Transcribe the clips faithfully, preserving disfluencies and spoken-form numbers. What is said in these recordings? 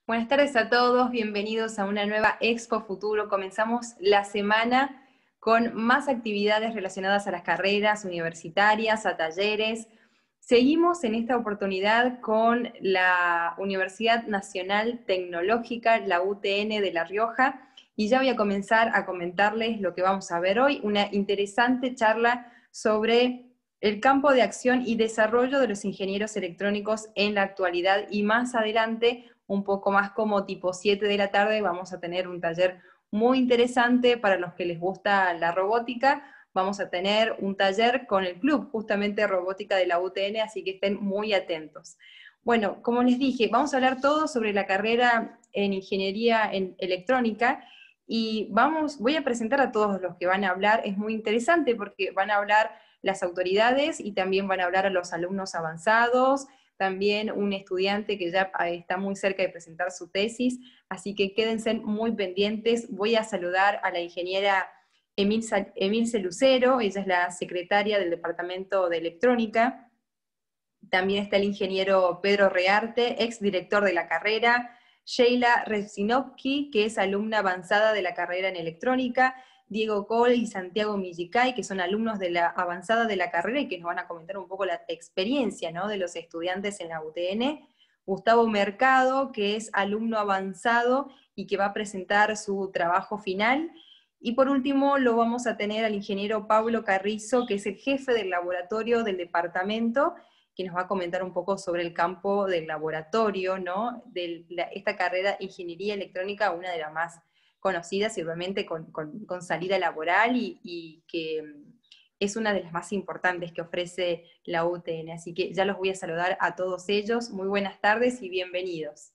Buenas tardes a todos, bienvenidos a una nueva Expo Futuro. Comenzamos la semana con más actividades relacionadas a las carreras universitarias, a talleres. Seguimos en esta oportunidad con la Universidad Nacional Tecnológica, la U T N de La Rioja, y ya voy a comenzar a comentarles lo que vamos a ver hoy, una interesante charla sobre el campo de acción y desarrollo de los ingenieros electrónicos en la actualidad, y más adelante, un poco más como tipo siete de la tarde, vamos a tener un taller muy interesante para los que les gusta la robótica. Vamos a tener un taller con el club, justamente robótica de la U T N, así que estén muy atentos. Bueno, como les dije, vamos a hablar todo sobre la carrera en ingeniería en electrónica, y vamos, voy a presentar a todos los que van a hablar. Es muy interesante porque van a hablar las autoridades y también van a hablar a los alumnos avanzados, también un estudiante que ya está muy cerca de presentar su tesis, así que quédense muy pendientes. Voy a saludar a la ingeniera Emilce Lucero, ella es la secretaria del Departamento de Electrónica. También está el ingeniero Pedro Rearte, ex director de la carrera, Sheila Revsinovsky, que es alumna avanzada de la carrera en electrónica, Diego Cole y Santiago Millicay, que son alumnos de la avanzada de la carrera y que nos van a comentar un poco la experiencia, ¿no?, de los estudiantes en la U T N, Gustavo Mercado, que es alumno avanzado y que va a presentar su trabajo final, y por último lo vamos a tener al ingeniero Pablo Carrizo, que es el jefe del laboratorio del departamento, que nos va a comentar un poco sobre el campo del laboratorio, ¿no?, de la, esta carrera Ingeniería Electrónica, una de las más conocidas y obviamente con, con, con salida laboral, y, y que es una de las más importantes que ofrece la U T N. Así que ya los voy a saludar a todos ellos. Muy buenas tardes y bienvenidos.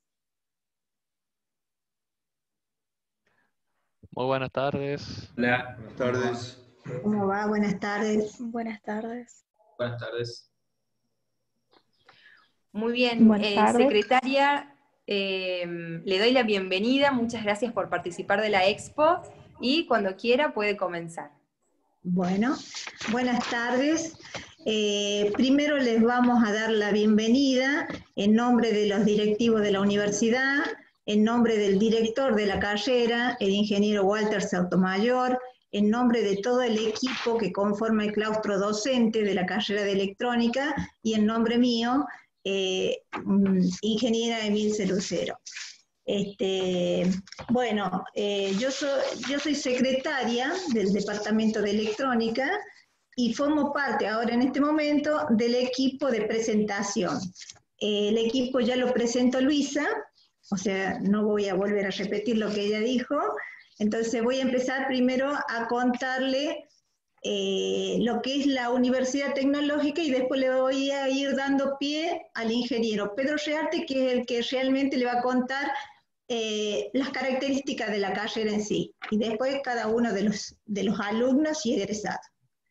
Muy buenas tardes. Hola, buenas tardes. ¿Cómo va? Buenas tardes. Buenas tardes. Buenas tardes. Muy bien, Buenas eh, tardes. secretaria, eh, le doy la bienvenida, muchas gracias por participar de la Expo, y cuando quiera puede comenzar. Bueno, buenas tardes. Eh, primero les vamos a dar la bienvenida en nombre de los directivos de la universidad, en nombre del director de la carrera, el ingeniero Walter Sotomayor, en nombre de todo el equipo que conforma el claustro docente de la carrera de electrónica, y en nombre mío, eh, ingeniera Emilce Lucero. Este, bueno, eh, yo, soy, yo soy secretaria del Departamento de Electrónica y formo parte ahora en este momento del equipo de presentación. Eh, el equipo ya lo presentó Luisa, o sea, no voy a volver a repetir lo que ella dijo. Entonces voy a empezar primero a contarle eh, lo que es la Universidad Tecnológica, y después le voy a ir dando pie al ingeniero Pedro Rearte, que es el que realmente le va a contar eh, las características de la carrera en sí, y después cada uno de los, de los alumnos y egresados.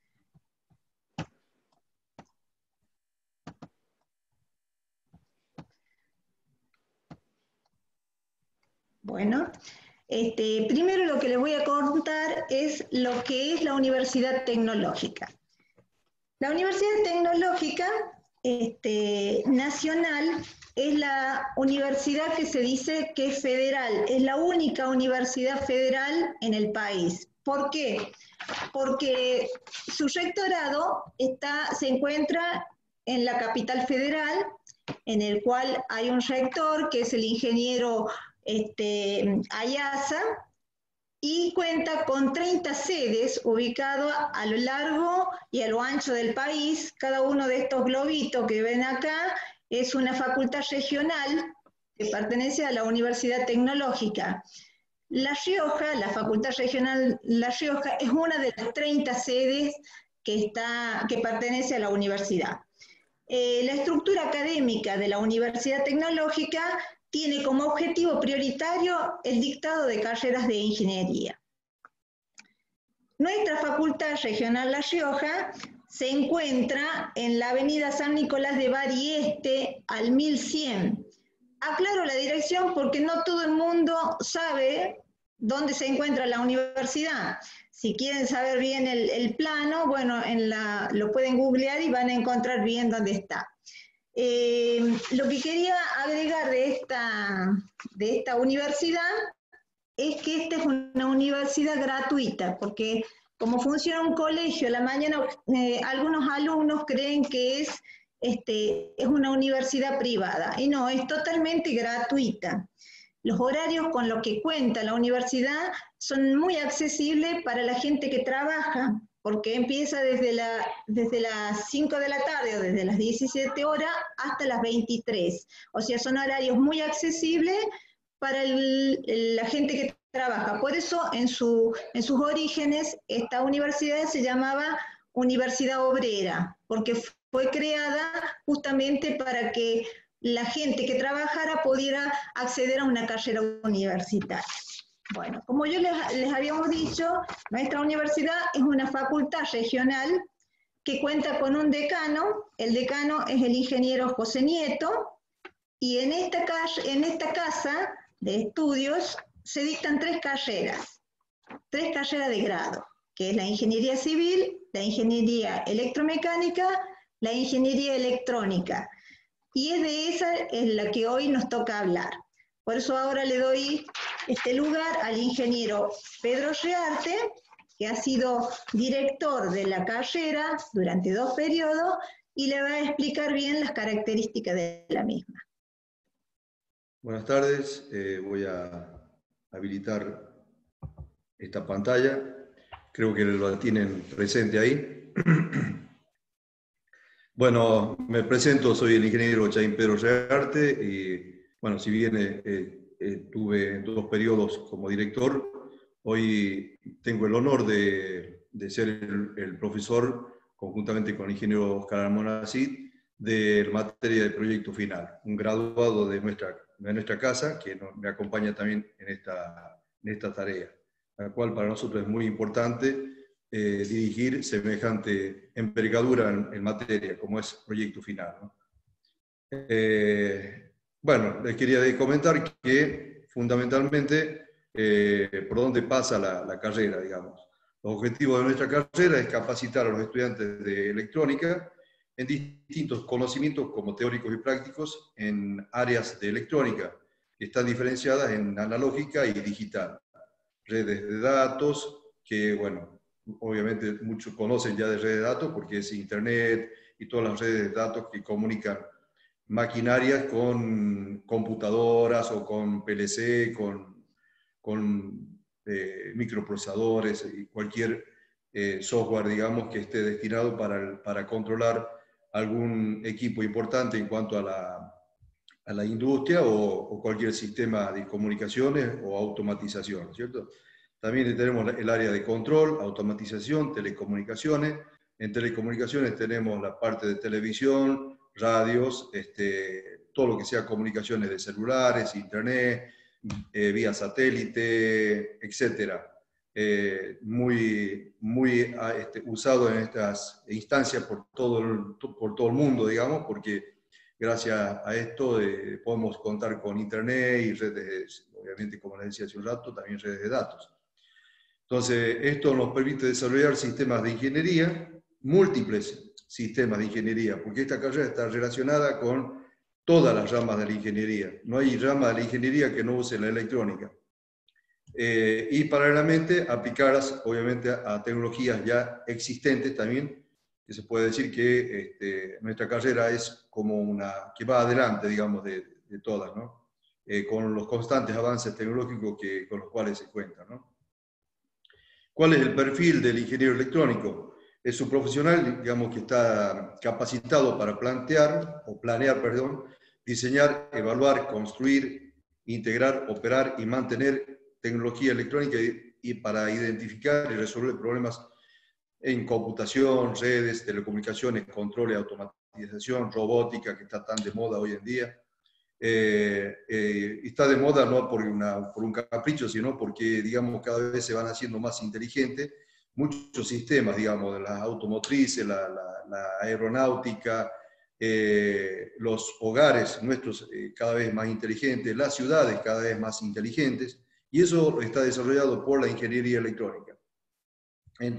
Bueno, este, primero lo que les voy a contar es lo que es la Universidad Tecnológica. La Universidad Tecnológica este, Nacional es la universidad que se dice que es federal, es la única universidad federal en el país. ¿Por qué? Porque su rectorado está, se encuentra en la capital federal, en el cual hay un rector que es el ingeniero Este, Ayasa, y cuenta con treinta sedes ubicadas a lo largo y a lo ancho del país. Cada uno de estos globitos que ven acá es una facultad regional que pertenece a la Universidad Tecnológica. La Rioja, la Facultad Regional La Rioja, es una de las treinta sedes que, está, que pertenece a la universidad. Eh, la estructura académica de la Universidad Tecnológica tiene como objetivo prioritario el dictado de carreras de ingeniería. Nuestra Facultad Regional La Rioja se encuentra en la avenida San Nicolás de Bari Este al mil cien. Aclaro la dirección porque no todo el mundo sabe dónde se encuentra la universidad. Si quieren saber bien el, el plano, bueno, en la, lo pueden googlear y van a encontrar bien dónde está. Eh, lo que quería agregar de esta, de esta universidad es que esta es una universidad gratuita, porque como funciona un colegio a la mañana, eh, algunos alumnos creen que es, este, es una universidad privada, y no, es totalmente gratuita. Los horarios con los que cuenta la universidad son muy accesibles para la gente que trabaja, porque empieza desde, la, desde las cinco de la tarde o desde las diecisiete horas hasta las veintitrés. O sea, son horarios muy accesibles para el, la gente que trabaja. Por eso, en, su, en sus orígenes, esta universidad se llamaba Universidad Obrera, porque fue creada justamente para que la gente que trabajara pudiera acceder a una carrera universitaria. Bueno, como yo les, les habíamos dicho, nuestra universidad es una facultad regional que cuenta con un decano. El decano es el ingeniero José Nieto, y en esta, en esta casa de estudios se dictan tres carreras, tres carreras de grado, que es la ingeniería civil, la ingeniería electromecánica, la ingeniería electrónica. Y es de esa es la que hoy nos toca hablar. Por eso ahora le doy este lugar al ingeniero Pedro Rearte, que ha sido director de la carrera durante dos periodos, y le va a explicar bien las características de la misma. Buenas tardes, eh, voy a habilitar esta pantalla. Creo que lo tienen presente ahí. Bueno, me presento, soy el ingeniero Chaim Pedro Rearte y, bueno, si bien eh, eh, tuve dos periodos como director, hoy tengo el honor de, de ser el, el profesor, conjuntamente con el ingeniero Oscar Almonacid, de la materia de proyecto final, un graduado de nuestra, de nuestra casa que nos, me acompaña también en esta, en esta tarea, la cual para nosotros es muy importante. Eh, dirigir semejante envergadura en, en materia como es proyecto final, ¿no? Eh, bueno, les quería comentar que fundamentalmente eh, por dónde pasa la, la carrera, digamos. Los objetivos de nuestra carrera es capacitar a los estudiantes de electrónica en distintos conocimientos como teóricos y prácticos en áreas de electrónica que están diferenciadas en analógica y digital, redes de datos, que bueno, obviamente muchos conocen ya de redes de datos porque es Internet y todas las redes de datos que comunican maquinarias con computadoras o con P L C, con, con eh, microprocesadores y cualquier eh, software, digamos, que esté destinado para, para controlar algún equipo importante en cuanto a la, a la industria o, o cualquier sistema de comunicaciones o automatización, ¿cierto? También tenemos el área de control, automatización, telecomunicaciones. En telecomunicaciones tenemos la parte de televisión, radios, este, todo lo que sea comunicaciones de celulares, internet, eh, vía satélite, etcétera. Eh, muy muy este, usado en estas instancias por todo, el, por todo el mundo, digamos, porque gracias a esto eh, podemos contar con internet y redes, obviamente, como les decía hace un rato, también redes de datos. Entonces, esto nos permite desarrollar sistemas de ingeniería, múltiples sistemas de ingeniería, porque esta carrera está relacionada con todas las ramas de la ingeniería. No hay rama de la ingeniería que no use la electrónica. Eh, y paralelamente aplicarlas, obviamente, a, a tecnologías ya existentes también, que se puede decir que este, nuestra carrera es como una que va adelante, digamos, de, de todas, ¿no? Eh, con los constantes avances tecnológicos que, con los cuales se cuentan, ¿no? ¿Cuál es el perfil del ingeniero electrónico? Es un profesional, digamos, que está capacitado para plantear, o planear, perdón, diseñar, evaluar, construir, integrar, operar y mantener tecnología electrónica y, y para identificar y resolver problemas en computación, redes, telecomunicaciones, control y automatización, robótica, que está tan de moda hoy en día. Eh, eh, está de moda no por, una, por un capricho, sino porque, digamos, cada vez se van haciendo más inteligentes muchos sistemas, digamos, de las automotrices, la, la, la aeronáutica, eh, los hogares nuestros eh, cada vez más inteligentes, las ciudades cada vez más inteligentes, y eso está desarrollado por la ingeniería electrónica.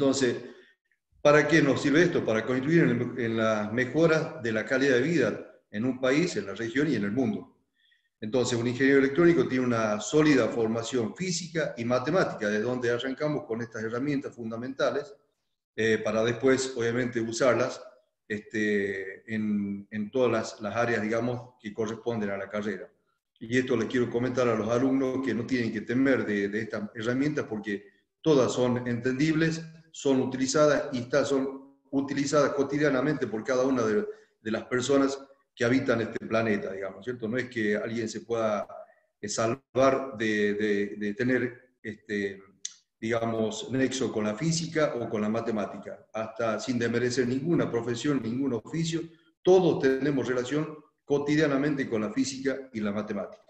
Entonces, ¿para qué nos sirve esto? Para contribuir en, en las mejoras de la calidad de vida en un país, en la región y en el mundo. Entonces, un ingeniero electrónico tiene una sólida formación física y matemática, de donde arrancamos con estas herramientas fundamentales, eh, para después, obviamente, usarlas este, en, en todas las, las áreas, digamos, que corresponden a la carrera. Y esto les quiero comentar a los alumnos que no tienen que temer de, de estas herramientas, porque todas son entendibles, son utilizadas y está, son utilizadas cotidianamente por cada una de, de las personas que habitan este planeta, digamos, ¿cierto? No es que alguien se pueda salvar de, de, de tener, este, digamos, nexo con la física o con la matemática, hasta sin desmerecer ninguna profesión, ningún oficio, todos tenemos relación cotidianamente con la física y la matemática.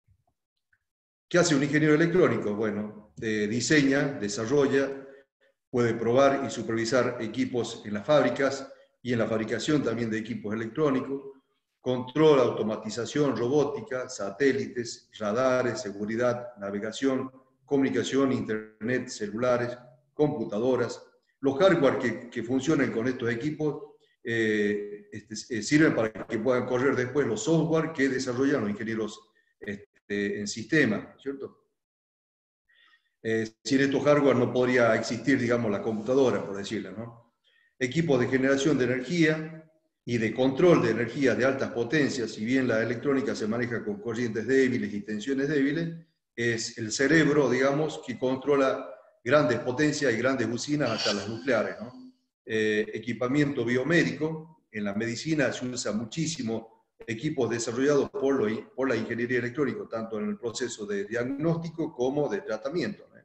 ¿Qué hace un ingeniero electrónico? Bueno, eh, diseña, desarrolla, puede probar y supervisar equipos en las fábricas y en la fabricación también de equipos electrónicos, control, automatización, robótica, satélites, radares, seguridad, navegación, comunicación, internet, celulares, computadoras. Los hardware que, que funcionan con estos equipos eh, este, eh, sirven para que puedan correr después los software que desarrollan los ingenieros este, en sistema, ¿cierto? Eh, sin estos hardware no podría existir, digamos, la computadora, por decirlo, ¿no? Equipos de generación de energía y de control de energía de altas potencias, si bien la electrónica se maneja con corrientes débiles y tensiones débiles, es el cerebro, digamos, que controla grandes potencias y grandes usinas hasta las nucleares, ¿no? Eh, equipamiento biomédico, en la medicina se usa muchísimo equipos desarrollados por, lo, por la ingeniería electrónica, tanto en el proceso de diagnóstico como de tratamiento, ¿no?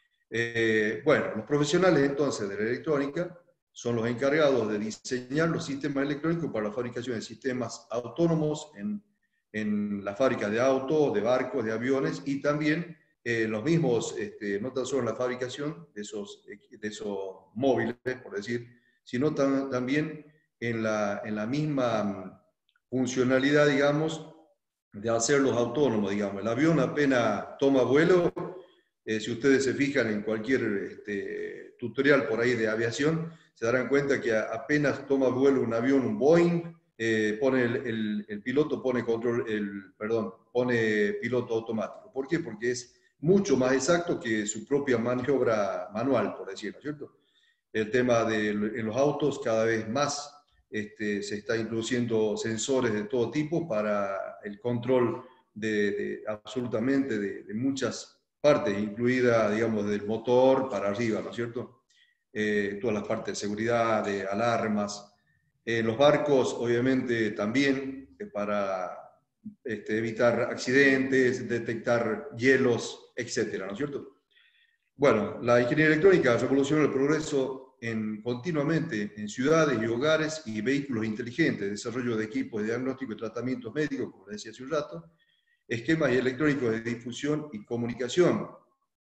Eh, bueno, los profesionales entonces de la electrónica son los encargados de diseñar los sistemas electrónicos para la fabricación de sistemas autónomos en, en la fábrica de autos, de barcos, de aviones, y también eh, los mismos, este, no tan solo en la fabricación de esos, de esos móviles, por decir, sino tam, también en la, en la misma funcionalidad, digamos, de hacerlos autónomos, digamos. El avión apenas toma vuelo, eh, si ustedes se fijan en cualquier este, tutorial por ahí de aviación, se darán cuenta que apenas toma vuelo un avión, un Boeing, eh, pone el, el, el piloto pone control, el, perdón, pone piloto automático. ¿Por qué? Porque es mucho más exacto que su propia maniobra manual, por decirlo, ¿cierto? El tema de en los autos cada vez más este, se está introduciendo sensores de todo tipo para el control de, de absolutamente de, de muchas partes, incluida, digamos, del motor para arriba, ¿no es cierto? Eh, todas las partes de seguridad, de alarmas. En los barcos, obviamente, también eh, para este, evitar accidentes, detectar hielos, etcétera, ¿no es cierto? Bueno, la ingeniería electrónica revoluciona el progreso en, continuamente en ciudades y hogares y vehículos inteligentes, desarrollo de equipos de diagnóstico y tratamientos médicos, como decía hace un rato, esquemas electrónicos de difusión y comunicación,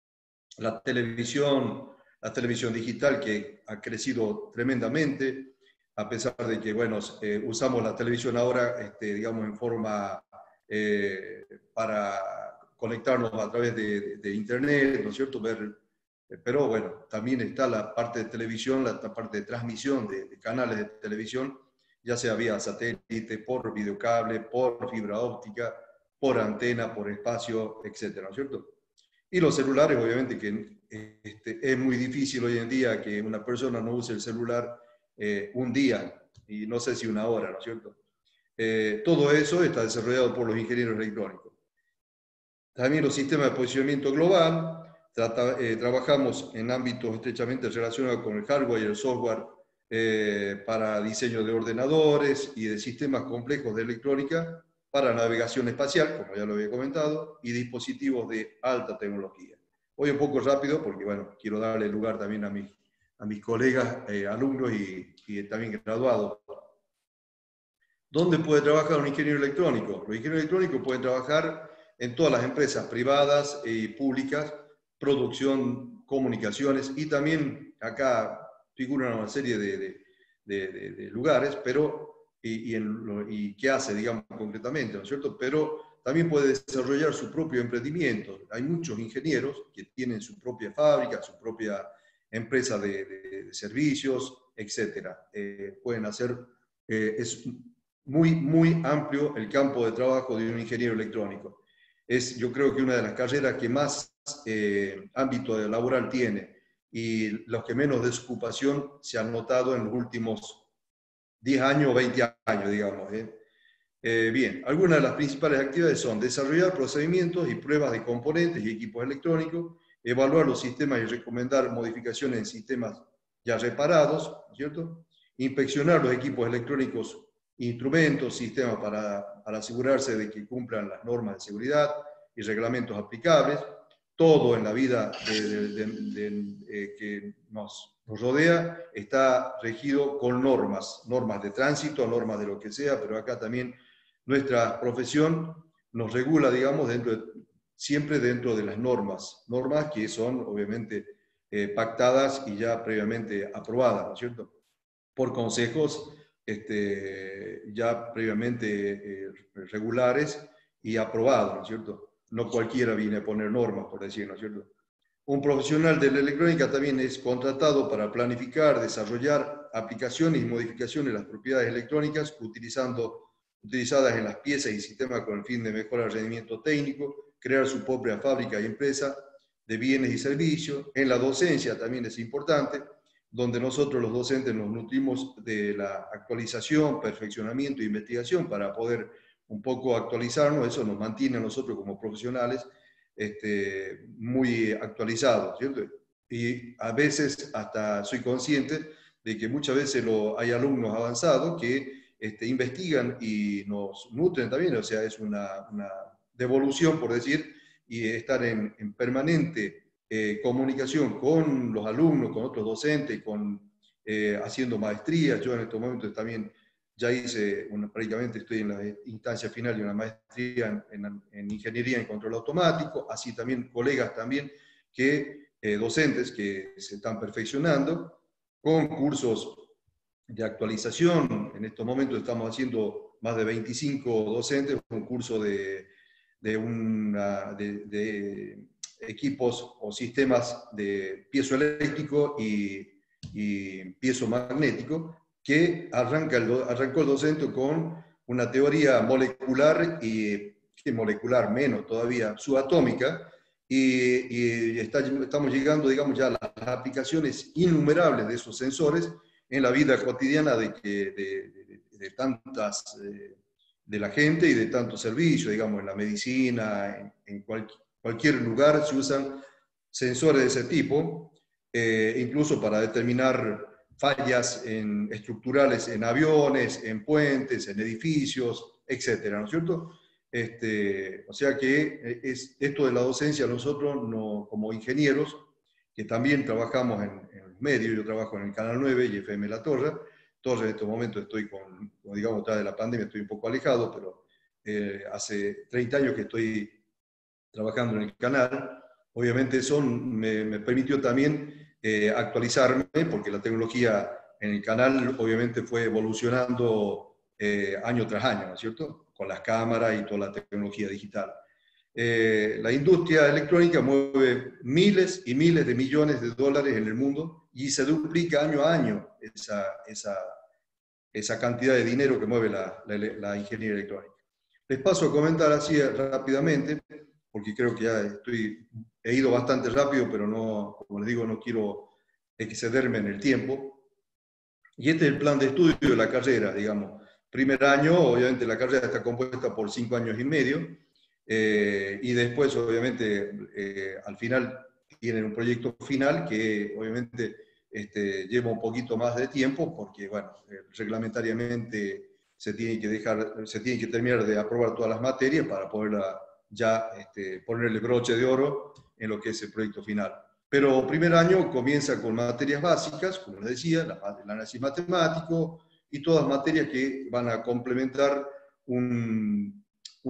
la televisión, la televisión digital que ha crecido tremendamente, a pesar de que, bueno, eh, usamos la televisión ahora, este, digamos, en forma eh, para conectarnos a través de, de, de internet, ¿no es cierto? Ver, eh, pero bueno, también está la parte de televisión, la parte de transmisión de, de canales de televisión, ya sea vía satélite, por videocable, por fibra óptica, por antena, por espacio, etcétera, ¿no es cierto? Y los celulares, obviamente, que este, es muy difícil hoy en día que una persona no use el celular eh, un día, y no sé si una hora, ¿no es cierto? Eh, todo eso está desarrollado por los ingenieros electrónicos. También los sistemas de posicionamiento global, trata, eh, trabajamos en ámbitos estrechamente relacionados con el hardware y el software eh, para diseño de ordenadores y de sistemas complejos de electrónica, para navegación espacial, como ya lo había comentado, y dispositivos de alta tecnología. Voy un poco rápido porque, bueno, quiero darle lugar también a mis, a mis colegas, eh, alumnos y, y también graduados. ¿Dónde puede trabajar un ingeniero electrónico? Los ingenieros electrónicos pueden trabajar en todas las empresas privadas y públicas, producción, comunicaciones, y también acá figuran una serie de, de, de, de, de lugares, pero Y, y, en, y qué hace, digamos, concretamente, ¿no es cierto? Pero también puede desarrollar su propio emprendimiento. Hay muchos ingenieros que tienen su propia fábrica, su propia empresa de, de, de servicios, etcétera. Eh, pueden hacer, eh, es muy, muy amplio el campo de trabajo de un ingeniero electrónico. Es, yo creo que una de las carreras que más eh, ámbito laboral tiene y los que menos desocupación se han notado en los últimos diez años o veinte años, digamos. ¿eh? Eh, bien, algunas de las principales actividades son desarrollar procedimientos y pruebas de componentes y equipos electrónicos, evaluar los sistemas y recomendar modificaciones en sistemas ya reparados, ¿no es cierto? Inspeccionar los equipos electrónicos, instrumentos, sistemas para, para asegurarse de que cumplan las normas de seguridad y reglamentos aplicables. Todo en la vida de, de, de, de, de, que nos, nos rodea está regido con normas, normas de tránsito, normas de lo que sea, pero acá también nuestra profesión nos regula, digamos, dentro de, siempre dentro de las normas, normas que son obviamente eh, pactadas y ya previamente aprobadas, ¿no es cierto? Por consejos este, ya previamente eh, regulares y aprobados, ¿no es cierto? No cualquiera viene a poner normas, por decir, ¿no es cierto? Un profesional de la electrónica también es contratado para planificar, desarrollar aplicaciones y modificaciones de las propiedades electrónicas utilizando, utilizadas en las piezas y sistemas con el fin de mejorar el rendimiento técnico, crear su propia fábrica y empresa de bienes y servicios. En la docencia también es importante, donde nosotros los docentes nos nutrimos de la actualización, perfeccionamiento e investigación para poder un poco actualizarnos. Eso nos mantiene a nosotros como profesionales este, muy actualizados, ¿cierto? Y a veces hasta soy consciente de que muchas veces lo, hay alumnos avanzados que este, investigan y nos nutren también, o sea, es una, una devolución, por decir, y estar en, en permanente eh, comunicación con los alumnos, con otros docentes, con, eh, haciendo maestrías. Yo en estos momentos también ya hice, una, prácticamente estoy en la instancia final de una maestría en, en, en Ingeniería en Control Automático, así también colegas también, que, eh, docentes que se están perfeccionando, con cursos de actualización. En estos momentos estamos haciendo más de veinticinco docentes, un curso de, de, una, de, de equipos o sistemas de piezo eléctrico y, y piezo magnético, que arranca el, arrancó el docente con una teoría molecular y que molecular menos todavía, subatómica, y, y está, estamos llegando, digamos, ya a las aplicaciones innumerables de esos sensores en la vida cotidiana de, que, de, de, de tantas, de, de la gente y de tantos servicios, digamos, en la medicina, en, en cual, cualquier lugar se usan sensores de ese tipo, eh, incluso para determinar fallas en, estructurales en aviones, en puentes, en edificios, etcétera, ¿no es cierto? Este, o sea que es, esto de la docencia, nosotros no, como ingenieros, que también trabajamos en, en los medios, yo trabajo en el Canal nueve y F M La Torre. Torre en estos momentos estoy con, como digamos, tras de la pandemia estoy un poco alejado, pero eh, hace treinta años que estoy trabajando en el canal. Obviamente eso me, me permitió también eh, actualizarme, porque la tecnología en el canal obviamente fue evolucionando eh, año tras año, ¿no es cierto? Con las cámaras y toda la tecnología digital. Eh, la industria electrónica mueve miles y miles de millones de dólares en el mundo y se duplica año a año esa, esa, esa cantidad de dinero que mueve la, la, la ingeniería electrónica. Les paso a comentar así rápidamente, porque creo que ya estoy, he ido bastante rápido, pero no, como les digo, no quiero excederme en el tiempo. Y este es el plan de estudio de la carrera, digamos. Primer año, obviamente la carrera está compuesta por cinco años y medio, eh, y después, obviamente, eh, al final tienen un proyecto final que, obviamente, este, lleva un poquito más de tiempo, porque, bueno, eh, reglamentariamente se tiene que dejar, se tiene que terminar de aprobar todas las materias para poder ya este, ponerle broche de oro en lo que es el proyecto final. Pero primer año comienza con materias básicas, como les decía, el análisis matemático y todas materias que van a complementar un,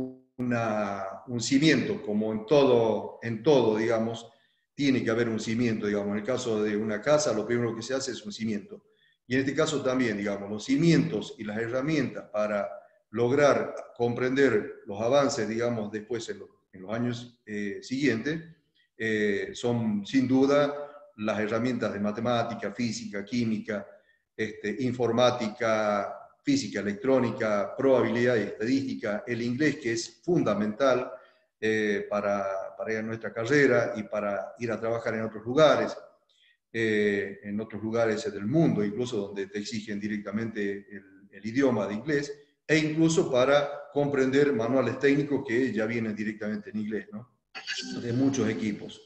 una, un cimiento, como en todo, en todo, digamos, tiene que haber un cimiento, digamos. En el caso de una casa, lo primero que se hace es un cimiento. Y en este caso también, digamos, los cimientos y las herramientas para lograr comprender los avances, digamos, después en los, en los años eh, siguientes, eh, son sin duda las herramientas de matemática, física, química, este, informática, física, electrónica, probabilidad y estadística, el inglés, que es fundamental eh, para, para ir a nuestra carrera y para ir a trabajar en otros lugares, eh, en otros lugares del mundo, incluso donde te exigen directamente el, el idioma de inglés, e incluso para comprender manuales técnicos que ya vienen directamente en inglés, ¿no? De muchos equipos.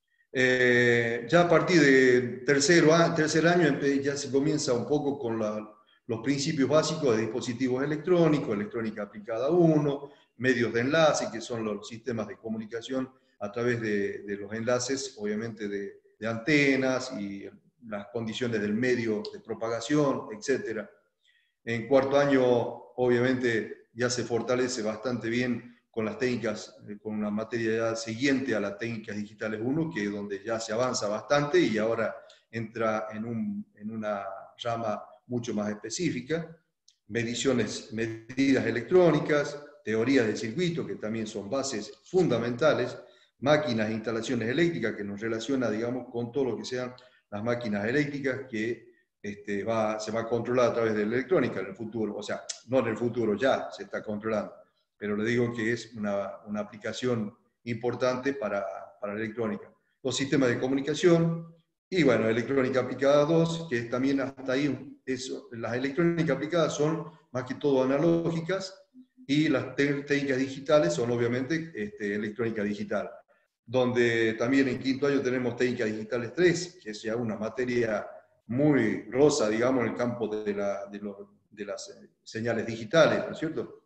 Eh, ya a partir de tercero, tercer año ya se comienza un poco con la, los principios básicos de dispositivos electrónicos, electrónica aplicada uno, medios de enlace, que son los sistemas de comunicación a través de, de los enlaces, obviamente de, de antenas y las condiciones del medio de propagación, etcétera. En cuarto año, obviamente, ya se fortalece bastante bien con las técnicas, con una materia ya siguiente a las técnicas digitales uno, que es donde ya se avanza bastante y ahora entra en, un, en una rama mucho más específica. Mediciones, medidas electrónicas, teorías de circuito, que también son bases fundamentales, máquinas e instalaciones eléctricas, que nos relaciona, digamos, con todo lo que sean las máquinas eléctricas, que este, va, se va a controlar a través de la electrónica en el futuro, o sea, no en el futuro, ya se está controlando, pero le digo que es una, una aplicación importante para, para la electrónica. Los sistemas de comunicación, y bueno, electrónica aplicada dos, que también hasta ahí, eso, las electrónicas aplicadas son más que todo analógicas, y las técnicas digitales son obviamente este, electrónica digital, donde también en quinto año tenemos técnicas digitales tres, que es ya una materia muy rosa, digamos, en el campo de, la, de, lo, de las señales digitales, ¿no es cierto?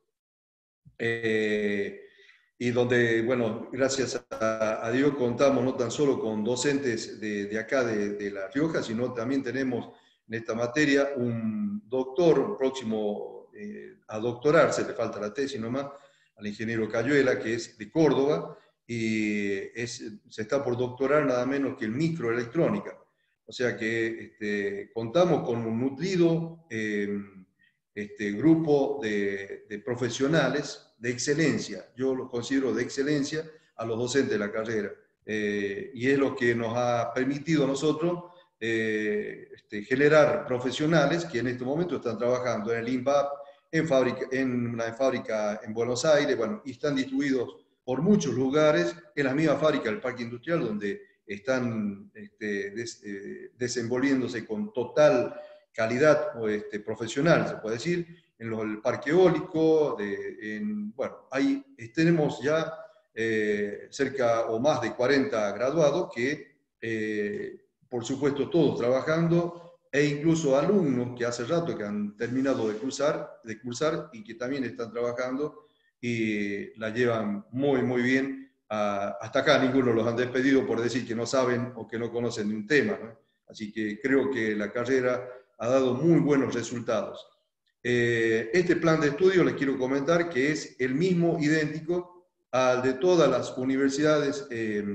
Eh, y donde, bueno, gracias a, a Dios contamos no tan solo con docentes de, de acá, de, de La Rioja, sino también tenemos en esta materia un doctor, un próximo eh, a doctorarse, le falta la tesis nomás, al ingeniero Cayuela, que es de Córdoba, y es, se está por doctorar nada menos que en microelectrónica. O sea que este, contamos con un nutrido eh, este, grupo de, de profesionales de excelencia. Yo los considero de excelencia a los docentes de la carrera. Eh, y es lo que nos ha permitido a nosotros eh, este, generar profesionales que en este momento están trabajando en el I N V A P, en, fábrica, en una fábrica en Buenos Aires, bueno, y están distribuidos por muchos lugares, en la misma fábrica del Parque Industrial, donde están este, des, eh, desenvolviéndose con total calidad o, este, profesional, se puede decir, en los, el parque eólico, de, en, bueno, ahí tenemos ya eh, cerca o más de cuarenta graduados que, eh, por supuesto, todos trabajando, e incluso alumnos que hace rato que han terminado de cursar, de cursar y que también están trabajando y la llevan muy, muy bien. Uh, hasta acá ninguno los han despedido por decir que no saben o que no conocen de un tema, ¿no? Así que creo que la carrera ha dado muy buenos resultados. Eh, este plan de estudio les quiero comentar que es el mismo, idéntico al de todas las universidades eh,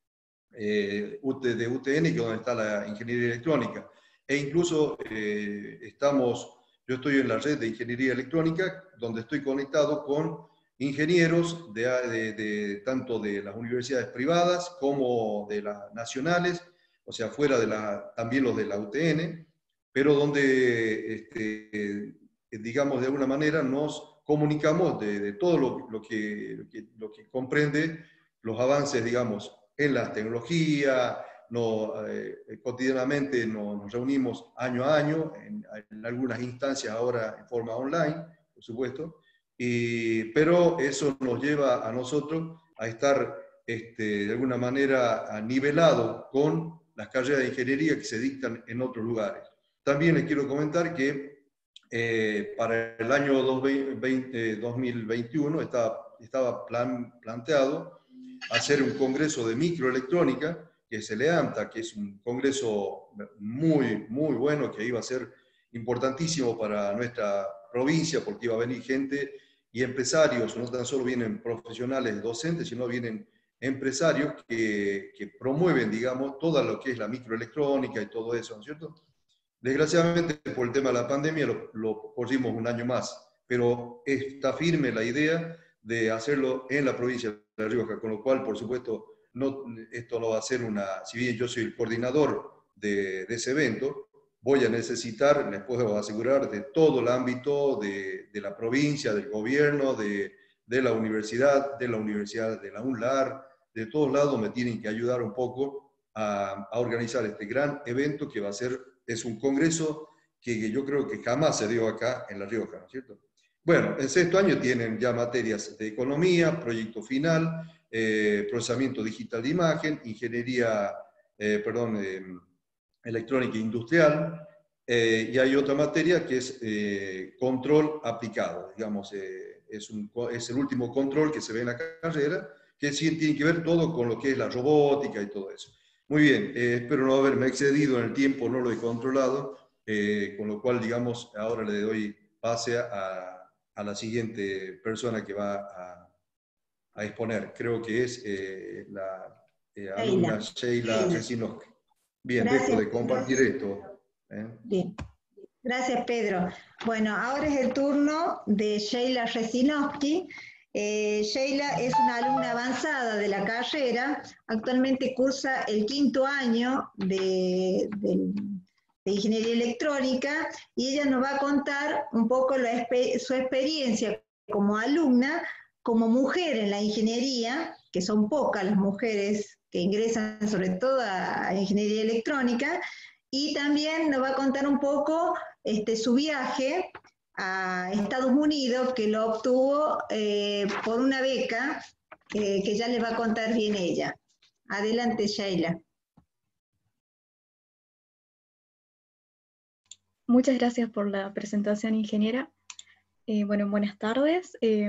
eh, de U T N, que es donde está la ingeniería electrónica. E incluso eh, estamos, yo estoy en la red de ingeniería electrónica, donde estoy conectado con ingenieros de, de, de, tanto de las universidades privadas como de las nacionales, o sea, fuera de la, también los de la U T N, pero donde, este, digamos, de alguna manera nos comunicamos de, de todo lo, lo, que, lo, que, lo que comprende los avances, digamos, en la tecnología. No, eh, cotidianamente nos, nos reunimos año a año, en, en algunas instancias ahora en forma online, por supuesto. Y, pero eso nos lleva a nosotros a estar este, de alguna manera nivelado con las carreras de ingeniería que se dictan en otros lugares. También les quiero comentar que eh, para el año dos mil veintiuno estaba, estaba plan, planteado hacer un congreso de microelectrónica, que es el E A M T A, que es un congreso muy, muy bueno, que iba a ser importantísimo para nuestra provincia, porque iba a venir gente y empresarios, no tan solo vienen profesionales docentes, sino vienen empresarios que, que promueven, digamos, todo lo que es la microelectrónica y todo eso, ¿no es cierto? Desgraciadamente, por el tema de la pandemia, lo, lo corrimos un año más, pero está firme la idea de hacerlo en la provincia de La Rioja, con lo cual, por supuesto, no, esto no va a ser una, si bien yo soy el coordinador de, de ese evento, voy a necesitar, les puedo asegurar, de todo el ámbito de, de la provincia, del gobierno, de, de la universidad, de la universidad de la UNLAR, de todos lados me tienen que ayudar un poco a, a organizar este gran evento que va a ser, es un congreso que, que yo creo que jamás se dio acá en La Rioja, ¿no es cierto? Bueno, en sexto año tienen ya materias de economía, proyecto final, eh, procesamiento digital de imagen, ingeniería, eh, perdón, eh, electrónica industrial, eh, y hay otra materia que es eh, control aplicado, digamos, eh, es, un, es el último control que se ve en la carrera, que sí tiene que ver todo con lo que es la robótica y todo eso. Muy bien, eh, espero no haberme excedido en el tiempo, no lo he controlado, eh, con lo cual, digamos, ahora le doy pase a, a la siguiente persona que va a, a exponer. Creo que es eh, la eh, alumna Sheila Resinowski. Bien, Gracias, dejo de compartir gracias. esto. ¿eh? Bien. Gracias, Pedro. Bueno, ahora es el turno de Sheila Resinowski. Eh, Sheila es una alumna avanzada de la carrera, actualmente cursa el quinto año de, de, de Ingeniería Electrónica y ella nos va a contar un poco la, su experiencia como alumna, como mujer en la ingeniería, que son pocas las mujeres que ingresan sobre todo a, a Ingeniería Electrónica, y también nos va a contar un poco este, su viaje a Estados Unidos, que lo obtuvo eh, por una beca eh, que ya les va a contar bien ella. Adelante, Sheila. Muchas gracias por la presentación, ingeniera. Eh, bueno, buenas tardes. Eh,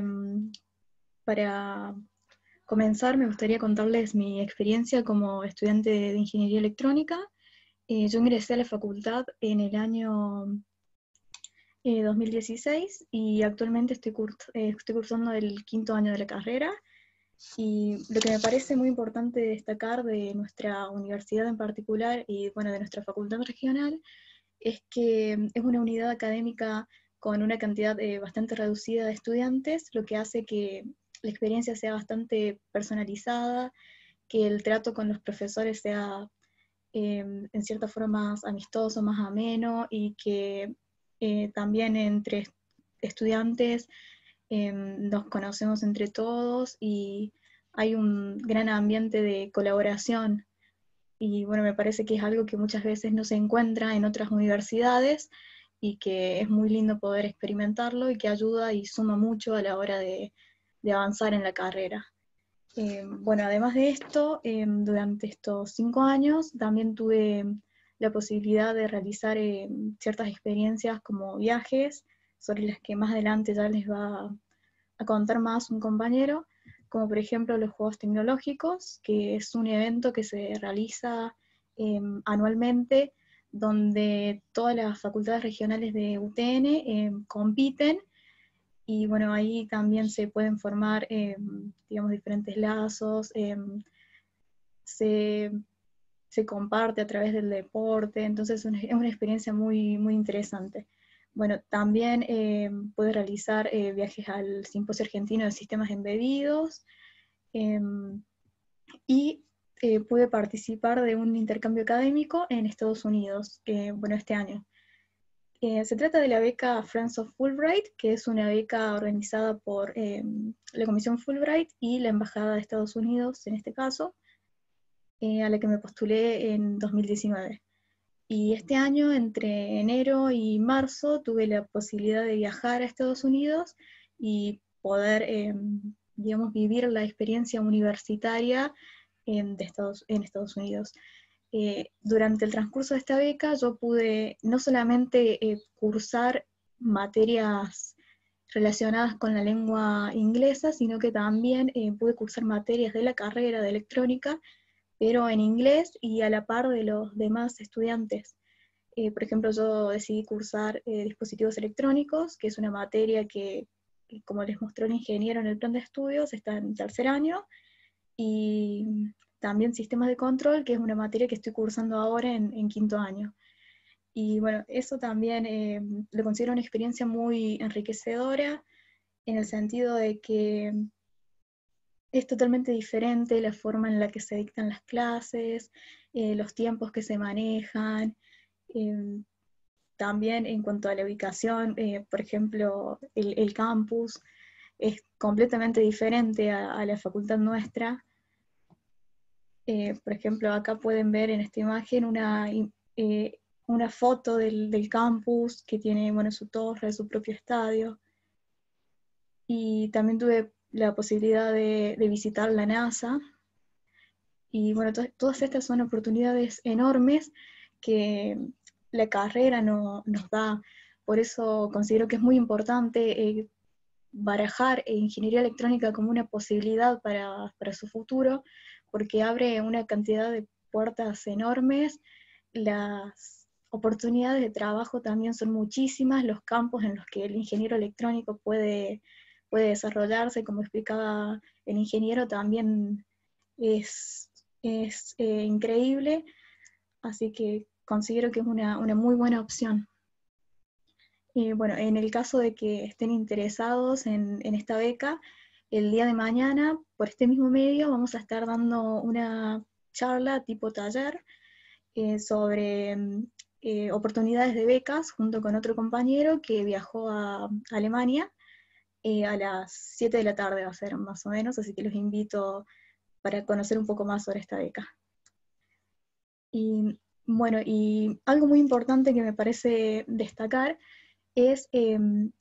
para comenzar, me gustaría contarles mi experiencia como estudiante de Ingeniería Electrónica. Eh, yo ingresé a la facultad en el año eh, dos mil dieciséis y actualmente estoy, curs eh, estoy cursando el quinto año de la carrera. Y lo que me parece muy importante destacar de nuestra universidad en particular y bueno, de nuestra facultad regional es que es una unidad académica con una cantidad eh, bastante reducida de estudiantes, lo que hace que la experiencia sea bastante personalizada, que el trato con los profesores sea eh, en cierta forma más amistoso, más ameno, y que eh, también entre estudiantes eh, nos conocemos entre todos y hay un gran ambiente de colaboración. Y bueno, me parece que es algo que muchas veces no se encuentra en otras universidades y que es muy lindo poder experimentarlo y que ayuda y suma mucho a la hora de, de avanzar en la carrera. Eh, bueno, además de esto, eh, durante estos cinco años también tuve la posibilidad de realizar eh, ciertas experiencias como viajes, sobre las que más adelante ya les va a contar más un compañero, como por ejemplo los Juegos Tecnológicos, que es un evento que se realiza eh, anualmente, donde todas las facultades regionales de U T N eh, compiten, y bueno, ahí también se pueden formar, eh, digamos, diferentes lazos, eh, se, se comparte a través del deporte, entonces es una, es una experiencia muy, muy interesante. Bueno, también eh, puede realizar eh, viajes al Simposio Argentino de Sistemas Embebidos eh, y eh, puede participar de un intercambio académico en Estados Unidos, eh, bueno, este año. Eh, se trata de la beca Friends of Fulbright, que es una beca organizada por eh, la Comisión Fulbright y la Embajada de Estados Unidos, en este caso, eh, a la que me postulé en dos mil diecinueve. Y este año, entre enero y marzo, tuve la posibilidad de viajar a Estados Unidos y poder, eh, digamos, vivir la experiencia universitaria en, de Estados, en Estados Unidos. Eh, durante el transcurso de esta beca yo pude no solamente eh, cursar materias relacionadas con la lengua inglesa, sino que también eh, pude cursar materias de la carrera de electrónica, pero en inglés y a la par de los demás estudiantes. Eh, por ejemplo, yo decidí cursar eh, dispositivos electrónicos, que es una materia que, como les mostró el ingeniero en el plan de estudios, está en tercer año, y también sistemas de control, que es una materia que estoy cursando ahora en, en quinto año. Y bueno, eso también eh, lo considero una experiencia muy enriquecedora, en el sentido de que es totalmente diferente la forma en la que se dictan las clases, eh, los tiempos que se manejan, eh, también en cuanto a la ubicación, eh, por ejemplo, el, el campus es completamente diferente a, a la facultad nuestra. Eh, por ejemplo, acá pueden ver en esta imagen una, eh, una foto del, del campus que tiene, bueno, su torre, su propio estadio. Y también tuve la posibilidad de, de visitar la NASA. Y bueno, to todas estas son oportunidades enormes que la carrera no, nos da. Por eso considero que es muy importante eh, barajar ingeniería electrónica como una posibilidad para, para su futuro, porque abre una cantidad de puertas enormes, las oportunidades de trabajo también son muchísimas, los campos en los que el ingeniero electrónico puede, puede desarrollarse, como explicaba el ingeniero, también es, es eh, increíble, así que considero que es una, una muy buena opción. Y bueno, en el caso de que estén interesados en, en esta beca, el día de mañana, por este mismo medio, vamos a estar dando una charla tipo taller eh, sobre eh, oportunidades de becas junto con otro compañero que viajó a, a Alemania eh, a las siete de la tarde va a ser más o menos, así que los invito para conocer un poco más sobre esta beca. Y bueno, y algo muy importante que me parece destacar es eh,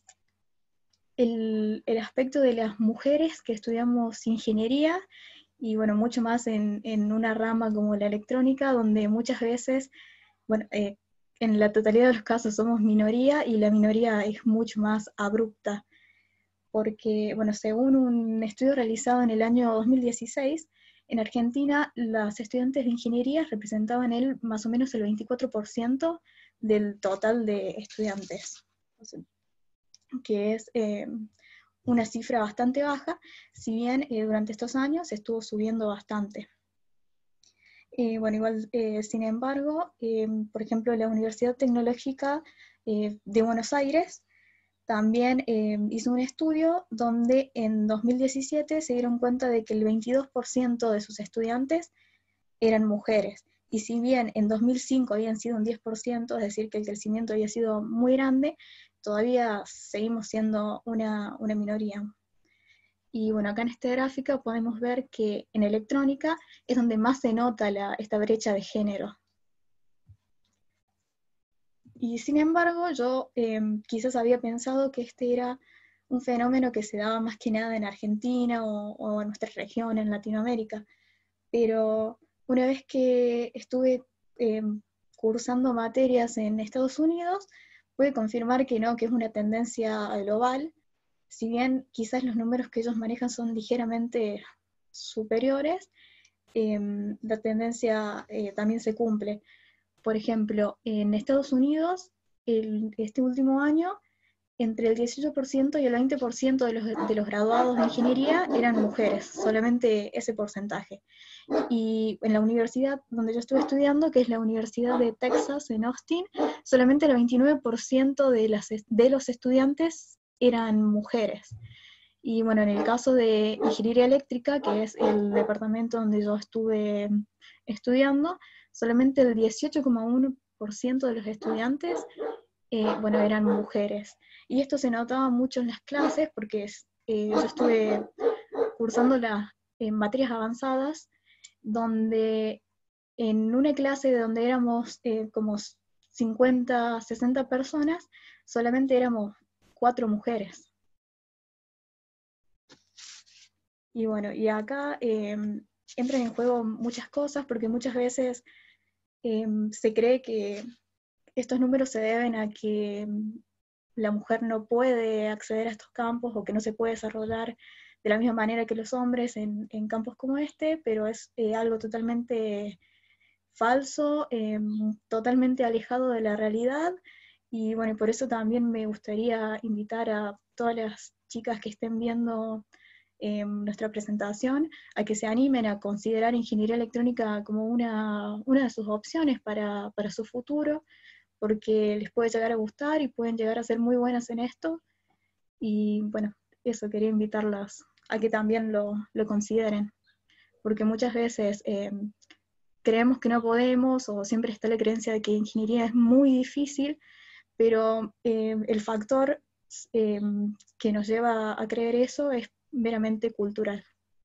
el, el aspecto de las mujeres que estudiamos ingeniería y bueno, mucho más en, en una rama como la electrónica, donde muchas veces, bueno, eh, en la totalidad de los casos somos minoría y la minoría es mucho más abrupta, porque, bueno, según un estudio realizado en el año dos mil dieciséis, en Argentina las estudiantes de ingeniería representaban el, más o menos el veinticuatro por ciento del total de estudiantes, que es eh, una cifra bastante baja, si bien eh, durante estos años estuvo subiendo bastante. Eh, bueno, igual, eh, sin embargo, eh, por ejemplo, la Universidad Tecnológica eh, de Buenos Aires también eh, hizo un estudio donde en dos mil diecisiete se dieron cuenta de que el veintidós por ciento de sus estudiantes eran mujeres. Y si bien en dos mil cinco habían sido un diez por ciento, es decir, que el crecimiento había sido muy grande, todavía seguimos siendo una, una minoría. Y bueno, acá en esta gráfica podemos ver que en electrónica es donde más se nota la, esta brecha de género. Y sin embargo, yo eh, quizás había pensado que este era un fenómeno que se daba más que nada en Argentina o, o en nuestra región, en Latinoamérica. Pero una vez que estuve eh, cursando materias en Estados Unidos, pude confirmar que no, que es una tendencia global. Si bien quizás los números que ellos manejan son ligeramente superiores, eh, la tendencia eh, también se cumple. Por ejemplo, en Estados Unidos, el, este último año, entre el dieciocho por ciento y el veinte por ciento de los, de los graduados de ingeniería eran mujeres, solamente ese porcentaje. Y en la universidad donde yo estuve estudiando, que es la Universidad de Texas en Austin, solamente el veintinueve por ciento de, las, de los estudiantes eran mujeres. Y bueno, en el caso de ingeniería eléctrica, que es el departamento donde yo estuve estudiando, solamente el dieciocho coma uno por ciento de los estudiantes eh, bueno, eran mujeres. Y esto se notaba mucho en las clases porque eh, yo estuve cursando las eh, materias avanzadas, donde en una clase donde éramos eh, como cincuenta, sesenta personas, solamente éramos cuatro mujeres. Y bueno, y acá eh, entran en juego muchas cosas, porque muchas veces eh, se cree que estos números se deben a que la mujer no puede acceder a estos campos o que no se puede desarrollar de la misma manera que los hombres en, en campos como este, pero es eh, algo totalmente falso, eh, totalmente alejado de la realidad, y bueno, por eso también me gustaría invitar a todas las chicas que estén viendo eh, nuestra presentación a que se animen a considerar ingeniería electrónica como una, una de sus opciones para, para su futuro, porque les puede llegar a gustar y pueden llegar a ser muy buenas en esto, y bueno, eso, quería invitarlas a que también lo, lo consideren, porque muchas veces eh, creemos que no podemos, o siempre está la creencia de que ingeniería es muy difícil, pero eh, el factor eh, que nos lleva a creer eso es meramente cultural.